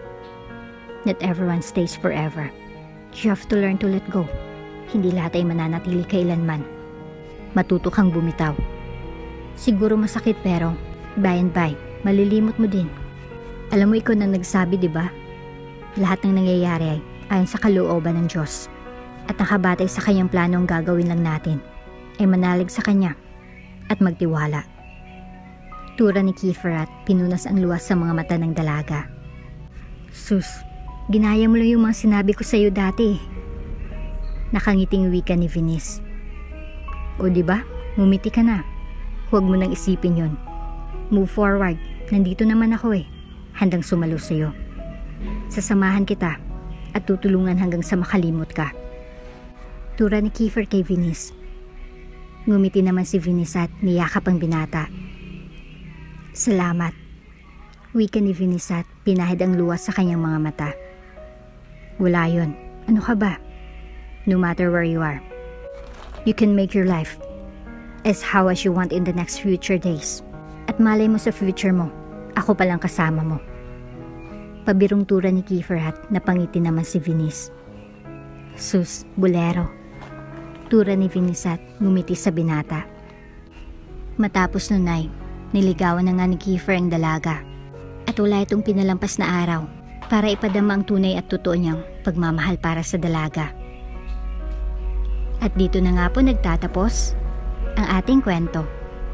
Not everyone stays forever. You have to learn to let go. Hindi lahat ay mananatili kailanman. Matuto kang bumitaw. Siguro masakit pero by and by, malilimot mo din. Alam mo, ikaw na nagsabi, di ba? Lahat ng nangyayari ay ayon sa kalooban ng Diyos. At nakabatay sa kanyang planong gagawin lang natin ay manalig sa kanya at magtiwala. Tura ni Kiefer at pinunas ang luwas sa mga mata ng dalaga. Sus, ginaya mo lang yung mga sinabi ko sa iyo dati. Nakangiting wika ni Venice. O diba, ngumiti ka na. Huwag mo nang isipin yun. Move forward, nandito naman ako eh. Handang sumalo sa iyo. Sasamahan kita at tutulungan hanggang sa makalimot ka. Tura ni Kiefer kay Venice. Ngumiti naman si Venice at niyakap ang binata. Salamat. Wika ni Venice at pinahid ang luwas sa kanyang mga mata. Wala yun. Ano ka ba? No matter where you are, you can make your life as how as you want in the next future days. At malay mo sa future mo, ako palang kasama mo. Pabirong tura ni Kiefer at napangiti naman si Venice. Sus, bulero. Tura ni Venice at ngumiti sa binata. Matapos nun ay niligawan na nga ni Kiefer ang dalaga. At At wala itong pinalampas na araw para ipadama ang tunay at totoo niyang pagmamahal para sa dalaga. At dito na nga po nagtatapos ang ating kwento.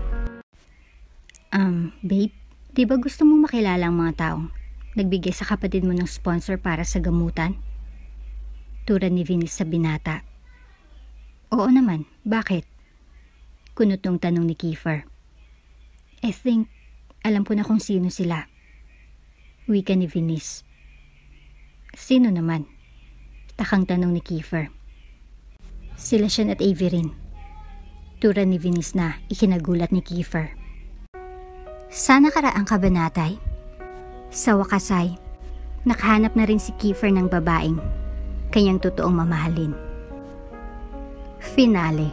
Um, babe, di ba gusto mong makilala ang mga taong nagbigay sa kapatid mo ng sponsor para sa gamutan? Tura ni Venus sa binata. Oo naman, bakit? Kunot ng tanong ni Kiefer. I think, alam ko na kung sino sila. Wika ni Venus. Sino naman? Takang tanong ni Kiefer. Sila Sean at Averin. Tura ni Venus na ikinagulat ni Kiefer. Sa nakaraang kabanatay, sa wakas ay nakahanap na rin si Kiefer ng babaeng kanyang totoong mamahalin. Finale.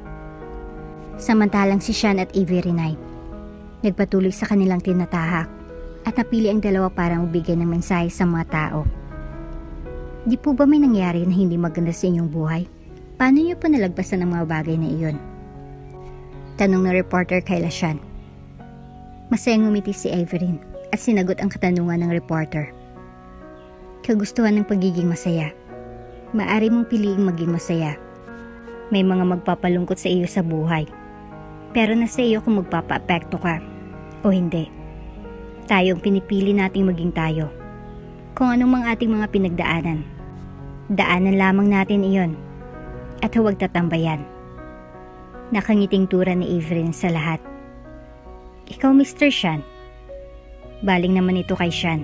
Samantalang si Sean at Averin ay nagpatuloy sa kanilang tinatahak at napili ang dalawa para magbigay ng mensahe sa mga tao. Di po ba may nangyari na hindi maganda sa inyong buhay? Paano niyo po nalagpasan ang mga bagay na iyon? Tanong ng reporter kay Sean. Masayang ngumiti si Averin at sinagot ang katanungan ng reporter. Kagustuhan ng pagiging masaya. Maari mong piliing maging masaya. May mga magpapalungkot sa iyo sa buhay. Pero nasa iyo kung magpapa-apekto ka o hindi. Tayo ang pinipili nating maging tayo. Kung anong mga ating mga pinagdaanan, daanan lamang natin iyon at huwag tatambayan. Nakangiting tura ni Averin sa lahat. Ikaw, Mister Sean. Baling naman ito kay Sean.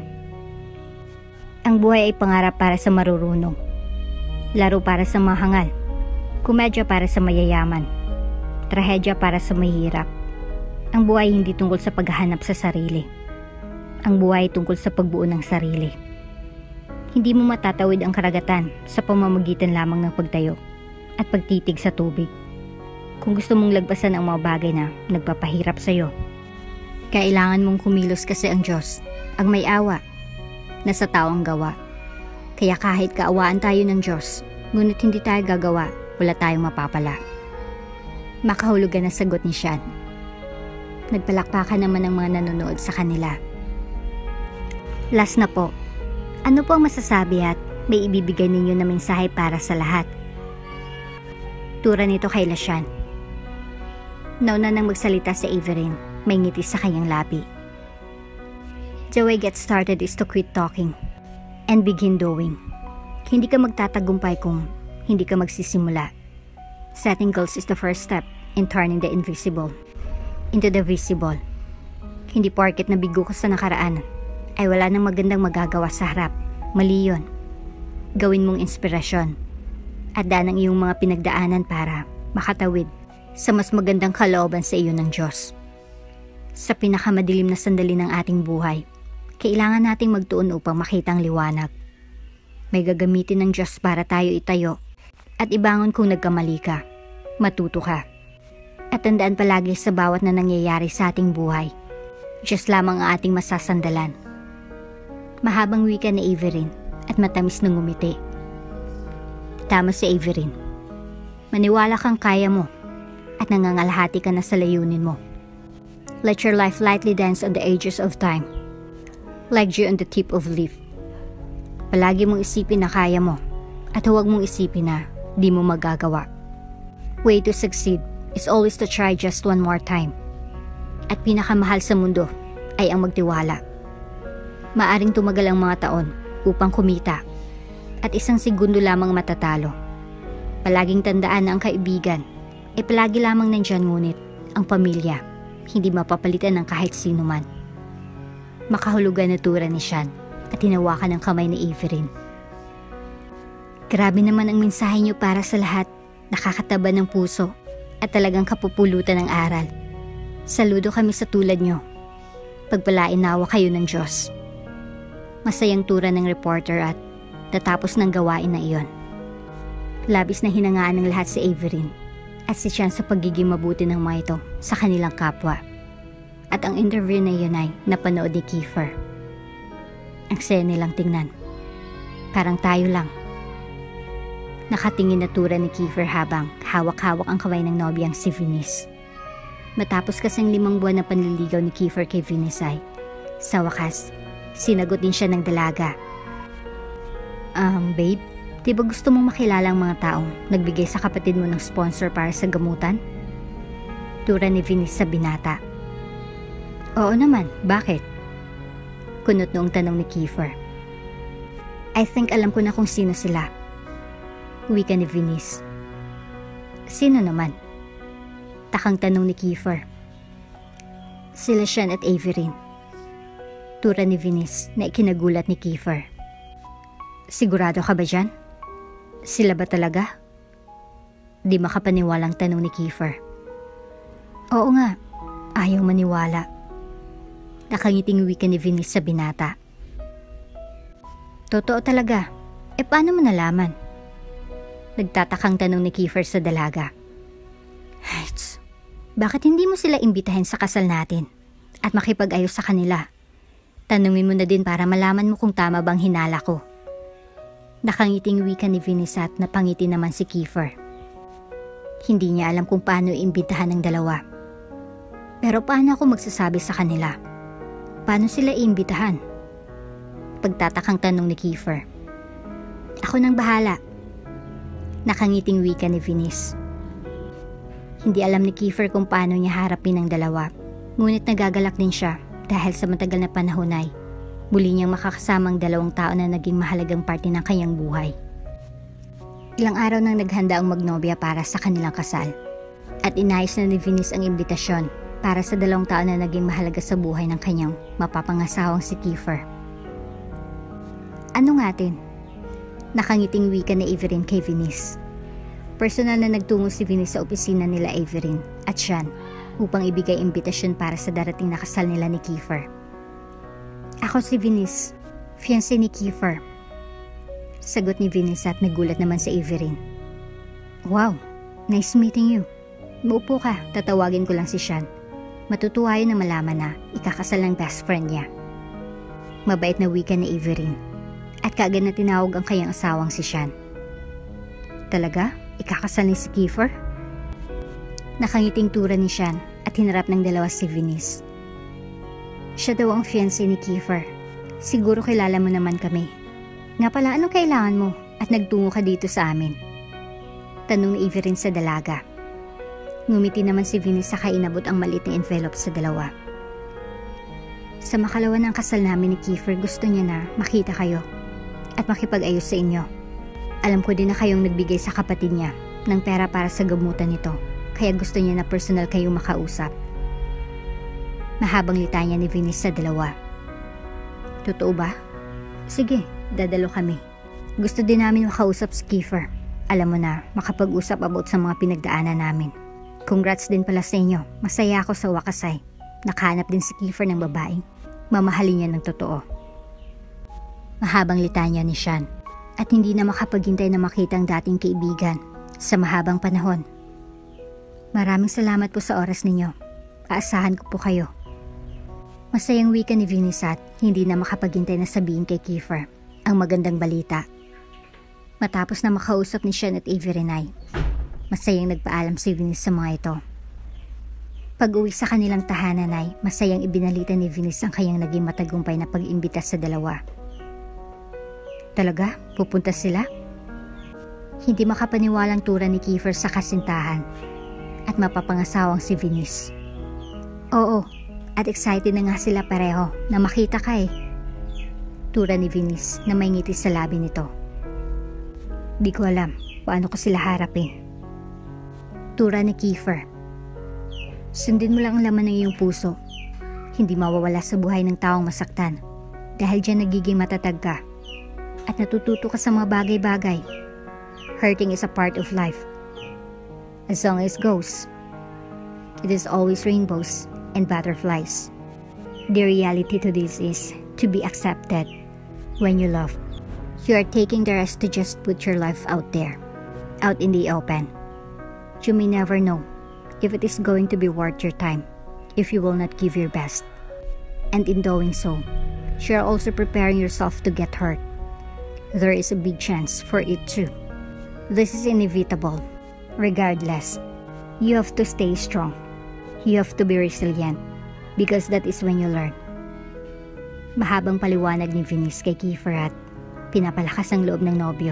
Ang buhay ay pangarap para sa marurunong. Laro para sa mahangal. Komedya para sa mayayaman. Trahedya para sa mahirap. Ang buhay hindi tungkol sa paghahanap sa sarili. Ang buhay tungkol sa pagbuo ng sarili. Hindi mo matatawid ang karagatan sa pamamagitan lamang ng pagtayo at pagtitig sa tubig. Kung gusto mong lagpasan ang mga bagay na nagpapahirap sa iyo, kailangan mong kumilos kasi ang Diyos, ang may awa, na sa tao ang gawa. Kaya kahit kaawaan tayo ng Diyos, ngunit hindi tayo gagawa, wala tayong mapapala. Makahulugan na sagot ni Sean. Nagpalakpakan naman ang mga nanonood sa kanila. Last na po, ano po ang masasabi at may ibibigay ninyo na mensahe para sa lahat? Tura nito kay Sean. Nauna nang magsalita si Averin, may ngiti sa kanyang labi. The way get started is to quit talking and begin doing. Hindi ka magtatagumpay kung hindi ka magsisimula. Setting goals is the first step in turning the invisible into the visible. Hindi porket nabigo ka sa nakaraan ay wala nang magandang magagawa sa harap. Mali yun. Gawin mong inspirasyon at daan ang iyong mga pinagdaanan para makatawid sa mas magandang kalooban sa iyo ng Diyos. Sa pinakamadilim na sandali ng ating buhay, kailangan nating magtuon upang makita ang liwanag. May gagamitin ng Diyos para tayo itayo at ibangon kung nagkamali ka. Matuto ka. At tandaan palagi sa bawat na nangyayari sa ating buhay, Diyos lamang ang ating masasandalan. Mahabang wika ni Averin at matamis na ngumiti. Tama si Averin. Maniwala kang kaya mo at nangangalahati ka na sa layunin mo. Let your life lightly dance on the edges of time, like dew on the tip of leaf. Palagi mong isipin na kaya mo at huwag mong isipin na di mo magagawa. Way to succeed is always to try just one more time. At pinakamahal sa mundo ay ang magtiwala. Maaring tumagal ang mga taon upang kumita at isang segundo lamang matatalo. Palaging tandaan na ang kaibigan ay palagi lamang nandyan, ngunit ang pamilya hindi mapapalitan ng kahit sino man. Makahulugan na tura ni Sean at hinawakan ang kamay ni Averin. Grabe naman ang mensahe niyo para sa lahat. Nakakataba ng puso at talagang kapupulutan ng aral. Saludo kami sa tulad niyo. Pagpalain nawa kayo ng Diyos. Masayang tura ng reporter at natapos ng gawain na iyon. Labis na hinangaan ng lahat si Averin at si Sean sa pagiging mabuti ng mga ito sa kanilang kapwa. At ang interview na iyon ay napanood ni Kiefer. Ang saya nilang tingnan. Parang tayo lang. Nakatingin na tura ni Kiefer habang hawak-hawak ang kamay ng nobyang si Venus. Matapos kasing limang buwan na panliligaw ni Kiefer kay Venus ay, sa wakas, Sinagot din siya ng dalaga. Um, babe, di ba gusto mong makilala ang mga taong nagbigay sa kapatid mo ng sponsor para sa gamutan? Tura ni Venice sa binata. Oo naman, bakit? Kunot noong tanong ni Kiefer. I think alam ko na kung sino sila. Wika ni Venice. Sino naman? Takang tanong ni Kiefer. Sila Sean at Averin. Tura ni Venice na ikinagulat ni Kiefer. Sigurado ka ba dyan? Sila ba talaga? Di makapaniwalang tanong ni Kiefer. Oo nga, ayaw maniwala. Nakangiting wika ni Venice sa binata. Totoo talaga. E paano mo nalaman? Nagtatakang tanong ni Kiefer sa dalaga. Heights, bakit hindi mo sila imbitahin sa kasal natin at makipag-ayos sa kanila? Tanungin mo na din para malaman mo kung tama bang hinala ko. Nakangiting wika ni Venice at napangiti naman si Kiefer. Hindi niya alam kung paano iimbitahan ng dalawa. Pero paano ako magsasabi sa kanila? Paano sila iimbitahan? Pagtatakang tanong ni Kiefer. Ako nang bahala. Nakangiting wika ni Venice. Hindi alam ni Kiefer kung paano niya harapin ang dalawa. Ngunit nagagalak din siya dahil sa matagal na panahon ay muli niyang makakasamang dalawang tao na naging mahalagang parte ng kanyang buhay. Ilang araw nang naghanda ang magnobya para sa kanilang kasal at inayos na ni Venice ang imbitasyon para sa dalawang tao na naging mahalaga sa buhay ng kanyang mapapangasawang si Kiefer. Ano nga tin? Nakangiting wika ni Averin kay Venice. Personal na nagtungo si Venice sa opisina nila Averin at Sean upang ibigay imbitasyon para sa darating na kasal nila ni Kiefer. Ako si Venice, fiancé ni Kiefer. Sagot ni Venice at nagulat naman si Averin. Wow, nice meeting you. Maupo ka, tatawagin ko lang si Sean. Matutuwa yun na malaman na ikakasal ng best friend niya. Mabait na wika ni Averin at kaagad na tinawag ang kanyang asawang si Sean. Talaga? Ikakasal ni si Kiefer? Nakangiting tura ni Sean at hinarap ng dalawa si Venice. Siya daw ang fiancé ni Kiefer. Siguro kilala mo naman kami. Nga pala, anong kailangan mo at nagtungo ka dito sa amin? Tanong ni Averin sa dalaga. Ngumiti naman si Venice saka inabot ang maliit na envelope sa dalawa. Sa makalawa ng kasal namin ni Kiefer, gusto niya na makita kayo at makipag-ayos sa inyo. Alam ko din na kayong nagbigay sa kapatid niya ng pera para sa gamutan nito. Kaya gusto niya na personal kayong makausap. Mahabang litanya ni Venice sa dalawa. Totoo ba? Sige, dadalo kami. Gusto din namin makausap si Kiefer. Alam mo na, makapag-usap about sa mga pinagdaanan namin. Congrats din pala sa inyo. Masaya ako sa wakas ay nakahanap din si Kiefer ng babaeng mamahalin niya ng totoo. Mahabang litanya ni Sean at hindi na makapaghintay na makita ang dating kaibigan sa mahabang panahon. Maraming salamat po sa oras ninyo. Aasahan ko po kayo. Masayang wika ni Venice at hindi na makapaghintay na sabihin kay Kiefer ang magandang balita. Matapos na makausap ni Sean at Averin ay masayang nagpaalam si Venice sa mga ito. Pag-uwi sa kanilang tahanan ay masayang ibinalita ni Venice ang kanyang naging matagumpay na pag-imbita sa dalawa. Talaga? Pupunta sila? Hindi makapaniwalang tura ni Kiefer sa kasintahan at mapapangasawang si Venice. Oo, at excited na nga sila pareho na makita ka eh. Tura ni Venice na may ngiti sa labi nito. Di ko alam paano ko sila harapin. Tura ni Kiefer. Sundin mo lang ang laman ng iyong puso. Hindi mawawala sa buhay ng taong masaktan dahil dyan nagiging matatag ka at natututo ka sa mga bagay-bagay. Hurting is a part of life. As long as it goes, it is always rainbows and butterflies. The reality to this is to be accepted when you love. You are taking the rest to just put your life out there, out in the open. You may never know if it is going to be worth your time if you will not give your best. And in doing so, you are also preparing yourself to get hurt. There is a big chance for it too. This is inevitable. Regardless, you have to stay strong. You have to be resilient because that is when you learn. Mahabang paliwanag ni Venice kay Kiefer at pinapalakas ang loob ng nobyo.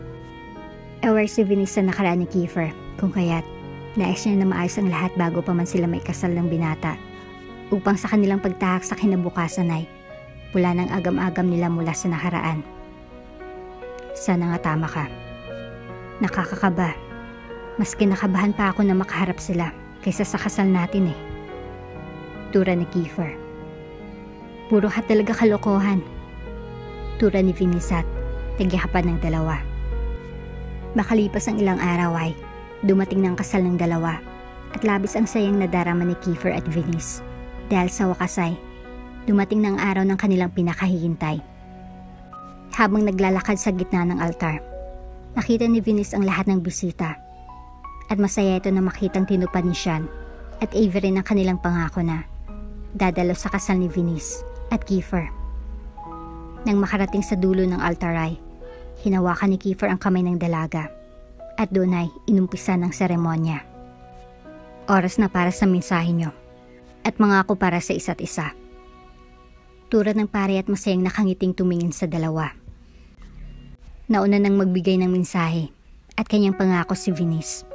Aware si Venice sa nakaraan ni Kiefer, kung kaya't nais niya na maayos ang lahat bago pa man sila may kasal ng binata, upang sa kanilang pagtahak sa kinabukasan ay pula ng agam-agam nila mula sa nakaraan. Sana nga tama ka. Nakakakaba. Mas kinakabahan pa ako na makaharap sila kaysa sa kasal natin eh. Tura ni Kiefer. Puro ka talaga kalokohan. Tura ni Venice at nagyakapan ng dalawa. Makalipas ang ilang araw ay dumating ng kasal ng dalawa at labis ang sayang nadarama ni Kiefer at Venice dahil sa wakas ay dumating ng araw ng kanilang pinakahihintay. Habang naglalakad sa gitna ng altar, nakita ni Venice ang lahat ng bisita at masaya ito na makitang tinupad ni Sean at Avery ang kanilang pangako na dadalo sa kasal ni Venice at Kiefer. Nang makarating sa dulo ng altar ay hinawakan ni Kiefer ang kamay ng dalaga at doon ay inumpisa ng seremonya. Oras na para sa mensahe nyo at mangako para sa isa't isa. Tura ng pare at masayang nakangiting tumingin sa dalawa. Nauna nang magbigay ng mensahe at kanyang pangako si Venice.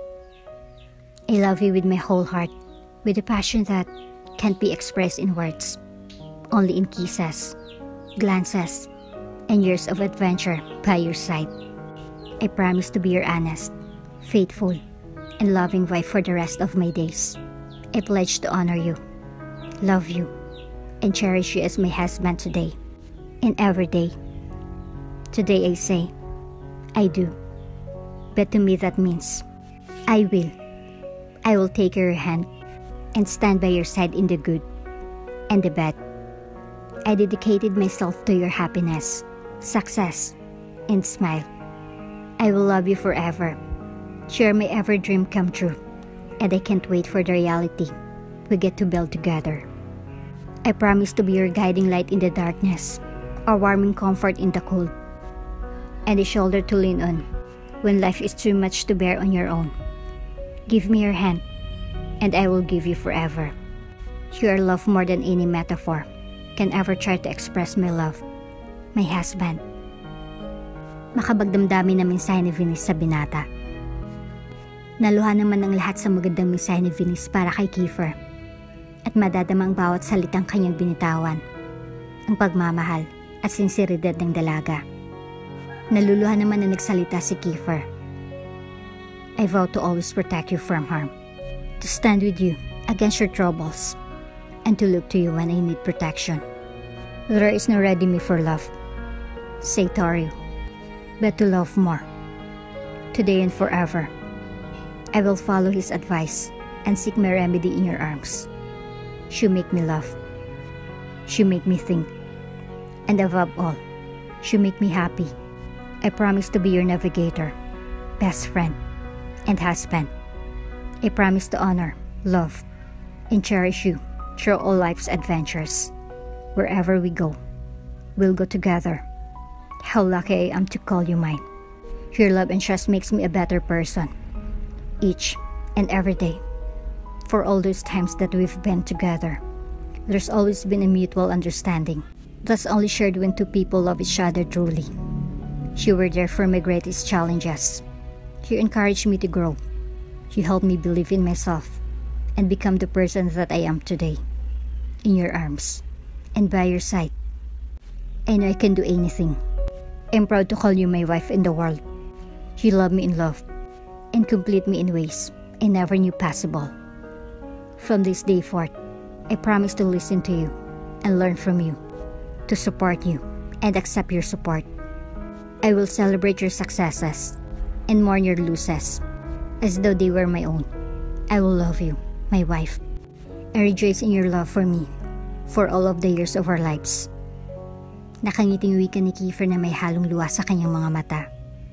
I love you with my whole heart, with a passion that can't be expressed in words, only in kisses, glances, and years of adventure by your side. I promise to be your honest, faithful, and loving wife for the rest of my days. I pledge to honor you, love you, and cherish you as my husband today and every day. Today I say, I do. But to me that means, I will. I will take your hand and stand by your side in the good and the bad. I dedicated myself to your happiness, success, and smile. I will love you forever. Share my every dream come true. And I can't wait for the reality we get to build together. I promise to be your guiding light in the darkness, a warming comfort in the cold, and a shoulder to lean on when life is too much to bear on your own. Give me your hand, and I will give you forever. You are loved more than any metaphor can ever try to express my love. My husband. Makabagdamdami na mensahe ni Venice sa binata. Naluha naman ang lahat sa magandang mensahe ni Venice para kay Kiefer at madadama ang bawat salitang kanyang binitawan, ang pagmamahal at sinseridad ng dalaga. Naluluhan naman na nagsalita si Kiefer. I vow to always protect you from harm, to stand with you against your troubles, and to look to you when I need protection. There is no ready me for love, say Torio, but to love more, today and forever. I will follow his advice and seek my remedy in your arms. You make me laugh, you make me think, and above all, you make me happy. I promise to be your navigator, best friend, and husband. I promise to honor, love, and cherish you through all life's adventures. Wherever we go, we'll go together. How lucky I am to call you mine. Your love and trust makes me a better person, each and every day. For all those times that we've been together, there's always been a mutual understanding that's only shared when two people love each other truly. You were there for my greatest challenges. You encouraged me to grow. You helped me believe in myself and become the person that I am today. In your arms and by your side, I know I can do anything. I'm proud to call you my wife in the world. You love me in love and complete me in ways I never knew possible. From this day forth, I promise to listen to you and learn from you, to support you and accept your support. I will celebrate your successes and mourn your losses as though they were my own. I will love you, my wife. I rejoice in your love for me for all of the years of our lives. Nakangiting wika ni Kiefer na may halong luha sa kanyang mga mata.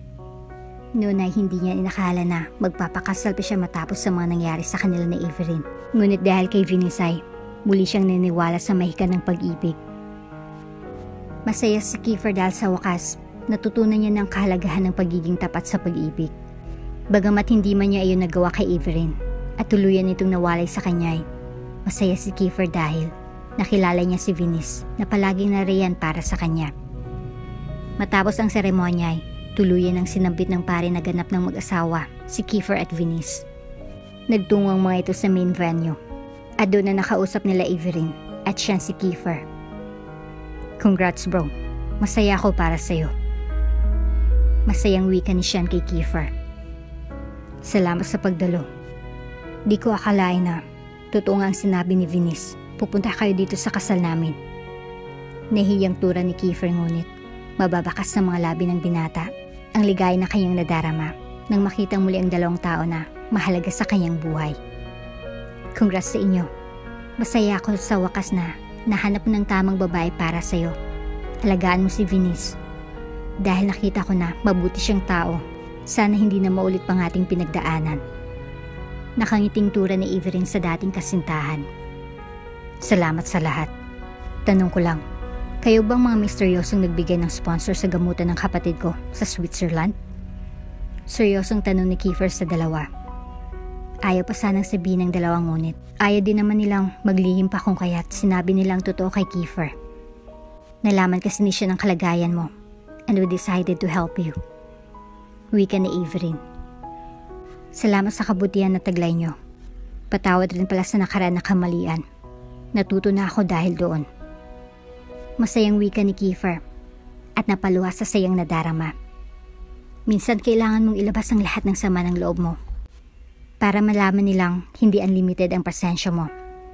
Noon ay hindi niya inakala na magpapakasal pa siya matapos sa mga nangyari sa kanila ni Evelyn. Ngunit dahil kay Venice ay muli siyang naniwala sa mahika ng pag-ibig. Masaya si Kiefer dahil sa wakas natutunan niya ng kahalagahan ng pagiging tapat sa pag-ibig. Bagamat hindi man niya iyon nagawa kay Evelyn at tuluyan itong nawalay sa kanya ay masaya si Kiefer dahil Nakilala niya si Venice na palaging nariyan para sa kanya. Matapos ang seremonya ay tuluyan ang sinambit ng pare na ganap ng mag-asawa, si Kiefer at Venice. Nagtungo ang mga ito sa main venue at doon na nakausap nila Averin at siya si Kiefer. Congrats bro, masaya ako para sa'yo. Masayang wika ni Sean kay Kiefer. Salamat sa pagdalo. Di ko akalain na totoo nga ang sinabi ni Venice. Pupunta kayo dito sa kasal namin. Nahiyang tura ni Kiefer ngunit mababakas sa mga labi ng binata ang ligaya na kanyang nadarama nang makitang muli ang dalawang tao na mahalaga sa kanyang buhay. Congrats sa inyo. Masaya ako sa wakas na nahanap ng tamang babae para sa'yo. Alagaan mo si Venice. Dahil nakita ko na mabuti siyang tao, sana hindi na maulit pang ating pinagdaanan. Nakangiting tura ni Averin sa dating kasintahan. Salamat sa lahat. Tanong ko lang, kayo bang mga misteryosong nagbigay ng sponsor sa gamutan ng kapatid ko sa Switzerland? Seryosong tanong ni Kiefer sa dalawa. Ayaw pa sanang sabihin ng dalawang ngunit. Ayaw din naman nilang maglihim pa kung kaya't sinabi nilang totoo kay Kiefer. Nalaman kasi ni siya ng kalagayan mo and we decided to help you. Wika ni Averin. Salamat sa kabutihan na taglay nyo. Patawad rin pala sa nakaraan na kamalian. Natuto na ako dahil doon. Masayang wika ni Kiefer at napaluha sa sayang nadarama. Minsan kailangan mong ilabas ang lahat ng sama ng loob mo para malaman nilang hindi unlimited ang pasensya mo.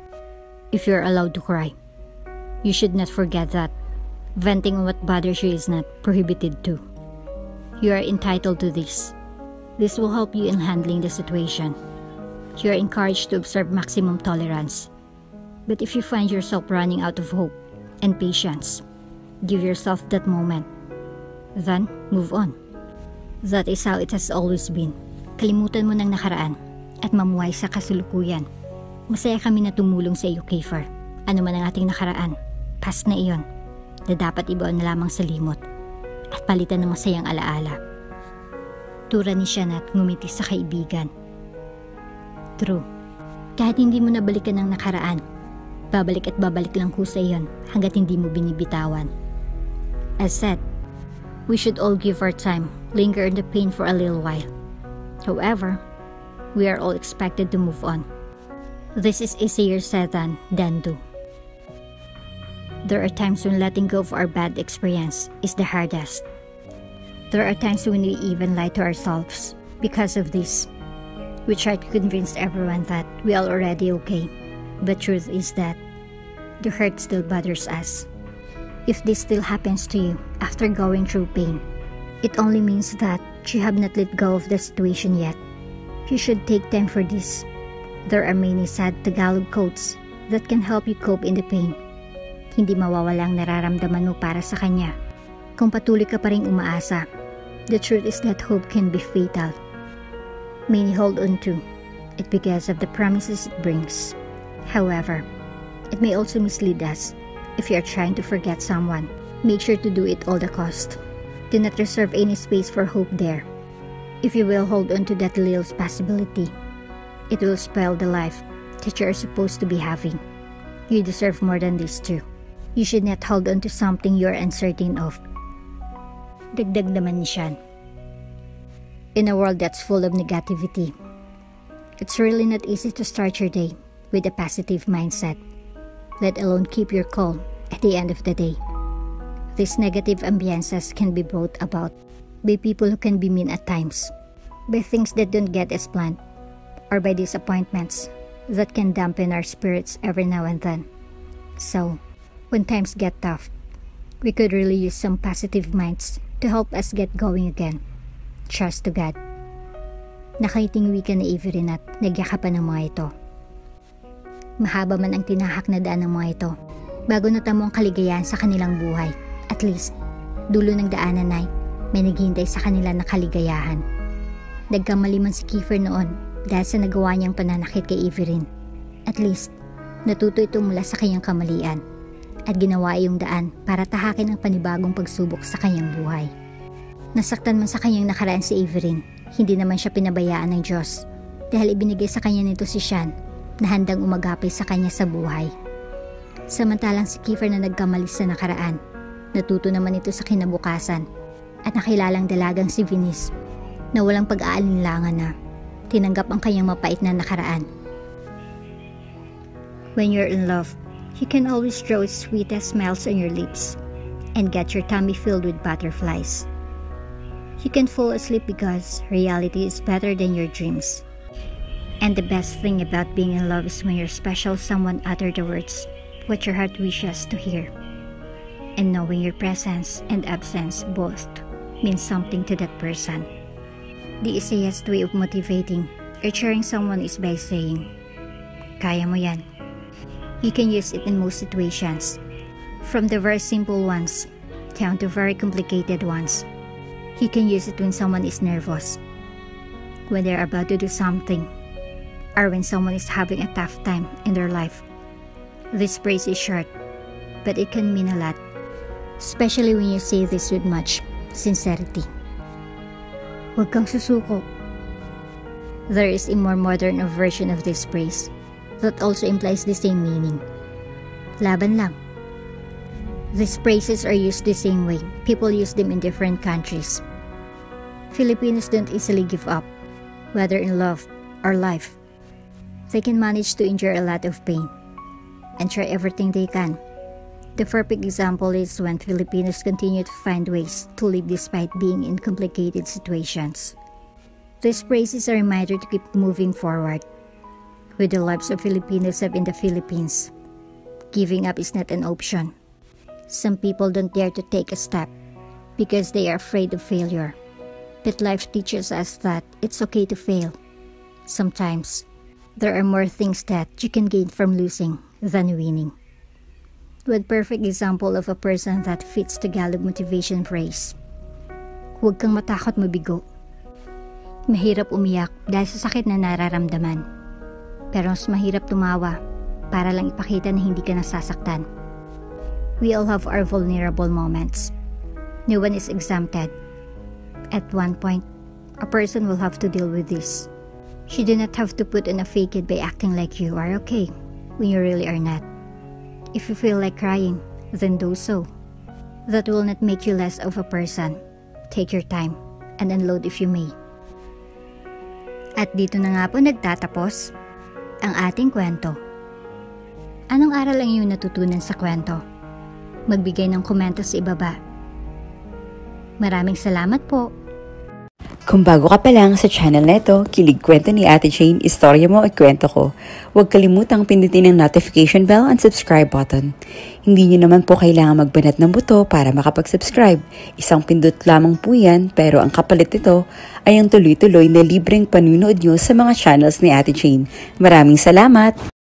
If you're allowed to cry, you should not forget that venting on what bothers you is not prohibited too. You are entitled to this. This will help you in handling the situation. You are encouraged to observe maximum tolerance. But if you find yourself running out of hope and patience, give yourself that moment. Then, move on. That is how it has always been. Kalimutan mo ng nakaraan at mamuhay sa kasulukuyan. Masaya kami na tumulong sa iyo, Kiefer. Ano man ang ating nakaraan, past na iyon, na dapat ibaon na lamang sa limot at palitan ng masayang alaala. Tura ni Sean at ngumiti sa kaibigan. True. Kahit hindi mo nabalikan ang nakaraan, babalik at babalik lang ko sa iyon hanggat hindi mo binibitawan. As said, we should all give our time, linger in the pain for a little while. However, we are all expected to move on. This is easier said than done do. There are times when letting go of our bad experience is the hardest. There are times when we even lie to ourselves because of this. We try to convince everyone that we are already okay. The truth is that the hurt still bothers us. If this still happens to you after going through pain, it only means that you have not let go of the situation yet. You should take time for this. There are many sad Tagalog quotes that can help you cope in the pain. Hindi mawawala ang nararamdaman mo para sa kanya kung patuloy ka pa ring umaasa. The truth is that hope can be fatal. Many hold on to it because of the promises it brings. However, it may also mislead us. If you are trying to forget someone, make sure to do it all the cost. Do not reserve any space for hope there. If you will hold on to that little possibility, it will spoil the life that you are supposed to be having. You deserve more than this too. You should not hold on to something you are uncertain of. Dagdag naman ni Sean. In a world that's full of negativity, it's really not easy to start your day with a positive mindset, let alone keep your cool at the end of the day. These negative ambiances can be brought about by people who can be mean at times, by things that don't get as planned, or by disappointments that can dampen our spirits every now and then. So, when times get tough, we could really use some positive minds to help us get going again. Trust to God. Nakaiting wika ni Averin at nagyakapan ng mga ito. Mahaba man ang tinahak na daan ng mga ito, bago natamo ang kaligayahan sa kanilang buhay, at least, dulo ng daanan ay may naghihintay sa kanila na kaligayahan. Nagkamali man si Kiefer noon dahil sa nagawa niyang pananakit kay Averin. At least, natuto ito mula sa kanyang kamalian at ginawa iyong daan para tahakin ang panibagong pagsubok sa kanyang buhay. Nasaktan man sa kanyang nakaraan si Averin, hindi naman siya pinabayaan ng Diyos dahil ibinigay sa kanya nito si Sean na handang umagapay sa kanya sa buhay. Samantalang si Kiefer na nagkamali sa nakaraan, natuto naman ito sa kinabukasan at nakilalang dalagang si Venice na walang pag-aalinlangan na tinanggap ang kanyang mapait na nakaraan. When you're in love, you can always draw sweetest smiles on your lips and get your tummy filled with butterflies. You can fall asleep because reality is better than your dreams. And the best thing about being in love is when your special someone utter the words what your heart wishes to hear. And knowing your presence and absence both means something to that person. The easiest way of motivating or cheering someone is by saying, "Kaya mo yan." You can use it in most situations, from the very simple ones down to very complicated ones. You can use it when someone is nervous, when they're about to do something, or when someone is having a tough time in their life. This phrase is short, but it can mean a lot, especially when you say this with much sincerity. Huwag kang susuko. There is a more modern version of this phrase that also implies the same meaning. Laban lang. These phrases are used the same way. People use them in different countries. Filipinos don't easily give up, whether in love or life. They can manage to endure a lot of pain and try everything they can. The perfect example is when Filipinos continue to find ways to live despite being in complicated situations. This phrase is a reminder to keep moving forward. With the lives of Filipinos have in the Philippines, giving up is not an option. Some people don't dare to take a step because they are afraid of failure. But life teaches us that it's okay to fail. Sometimes, there are more things that you can gain from losing than winning. One perfect example of a person that fits the Tagalog motivation phrase. Huwag kang matakot mabigo. Mahirap umiyak dahil sa sakit na nararamdaman. Pero mas mahirap tumawa para lang ipakita na hindi ka nasasaktan. We all have our vulnerable moments. No one is exempted. At one point, a person will have to deal with this. You do not have to put on a fake it by acting like you are okay when you really are not. If you feel like crying, then do so. That will not make you less of a person. Take your time and unload if you may. At dito na nga po nagtatapos ang ating kwento. Anong aral ang iyong natutunan sa kwento? Magbigay ng komento sa ibaba. Maraming salamat po. Kung bago ka pa lang sa channel neto, Kilig Kwento ni Ate Jane, istorya mo, ikwento ko. Huwag kalimutang pindutin ang notification bell and subscribe button. Hindi nyo naman po kailangan magbanat ng buto para makapag-subscribe. Isang pindot lamang po yan, pero ang kapalit nito ay ang tuloy-tuloy na libreng panunood nyo sa mga channels ni Ate Jane. Maraming salamat!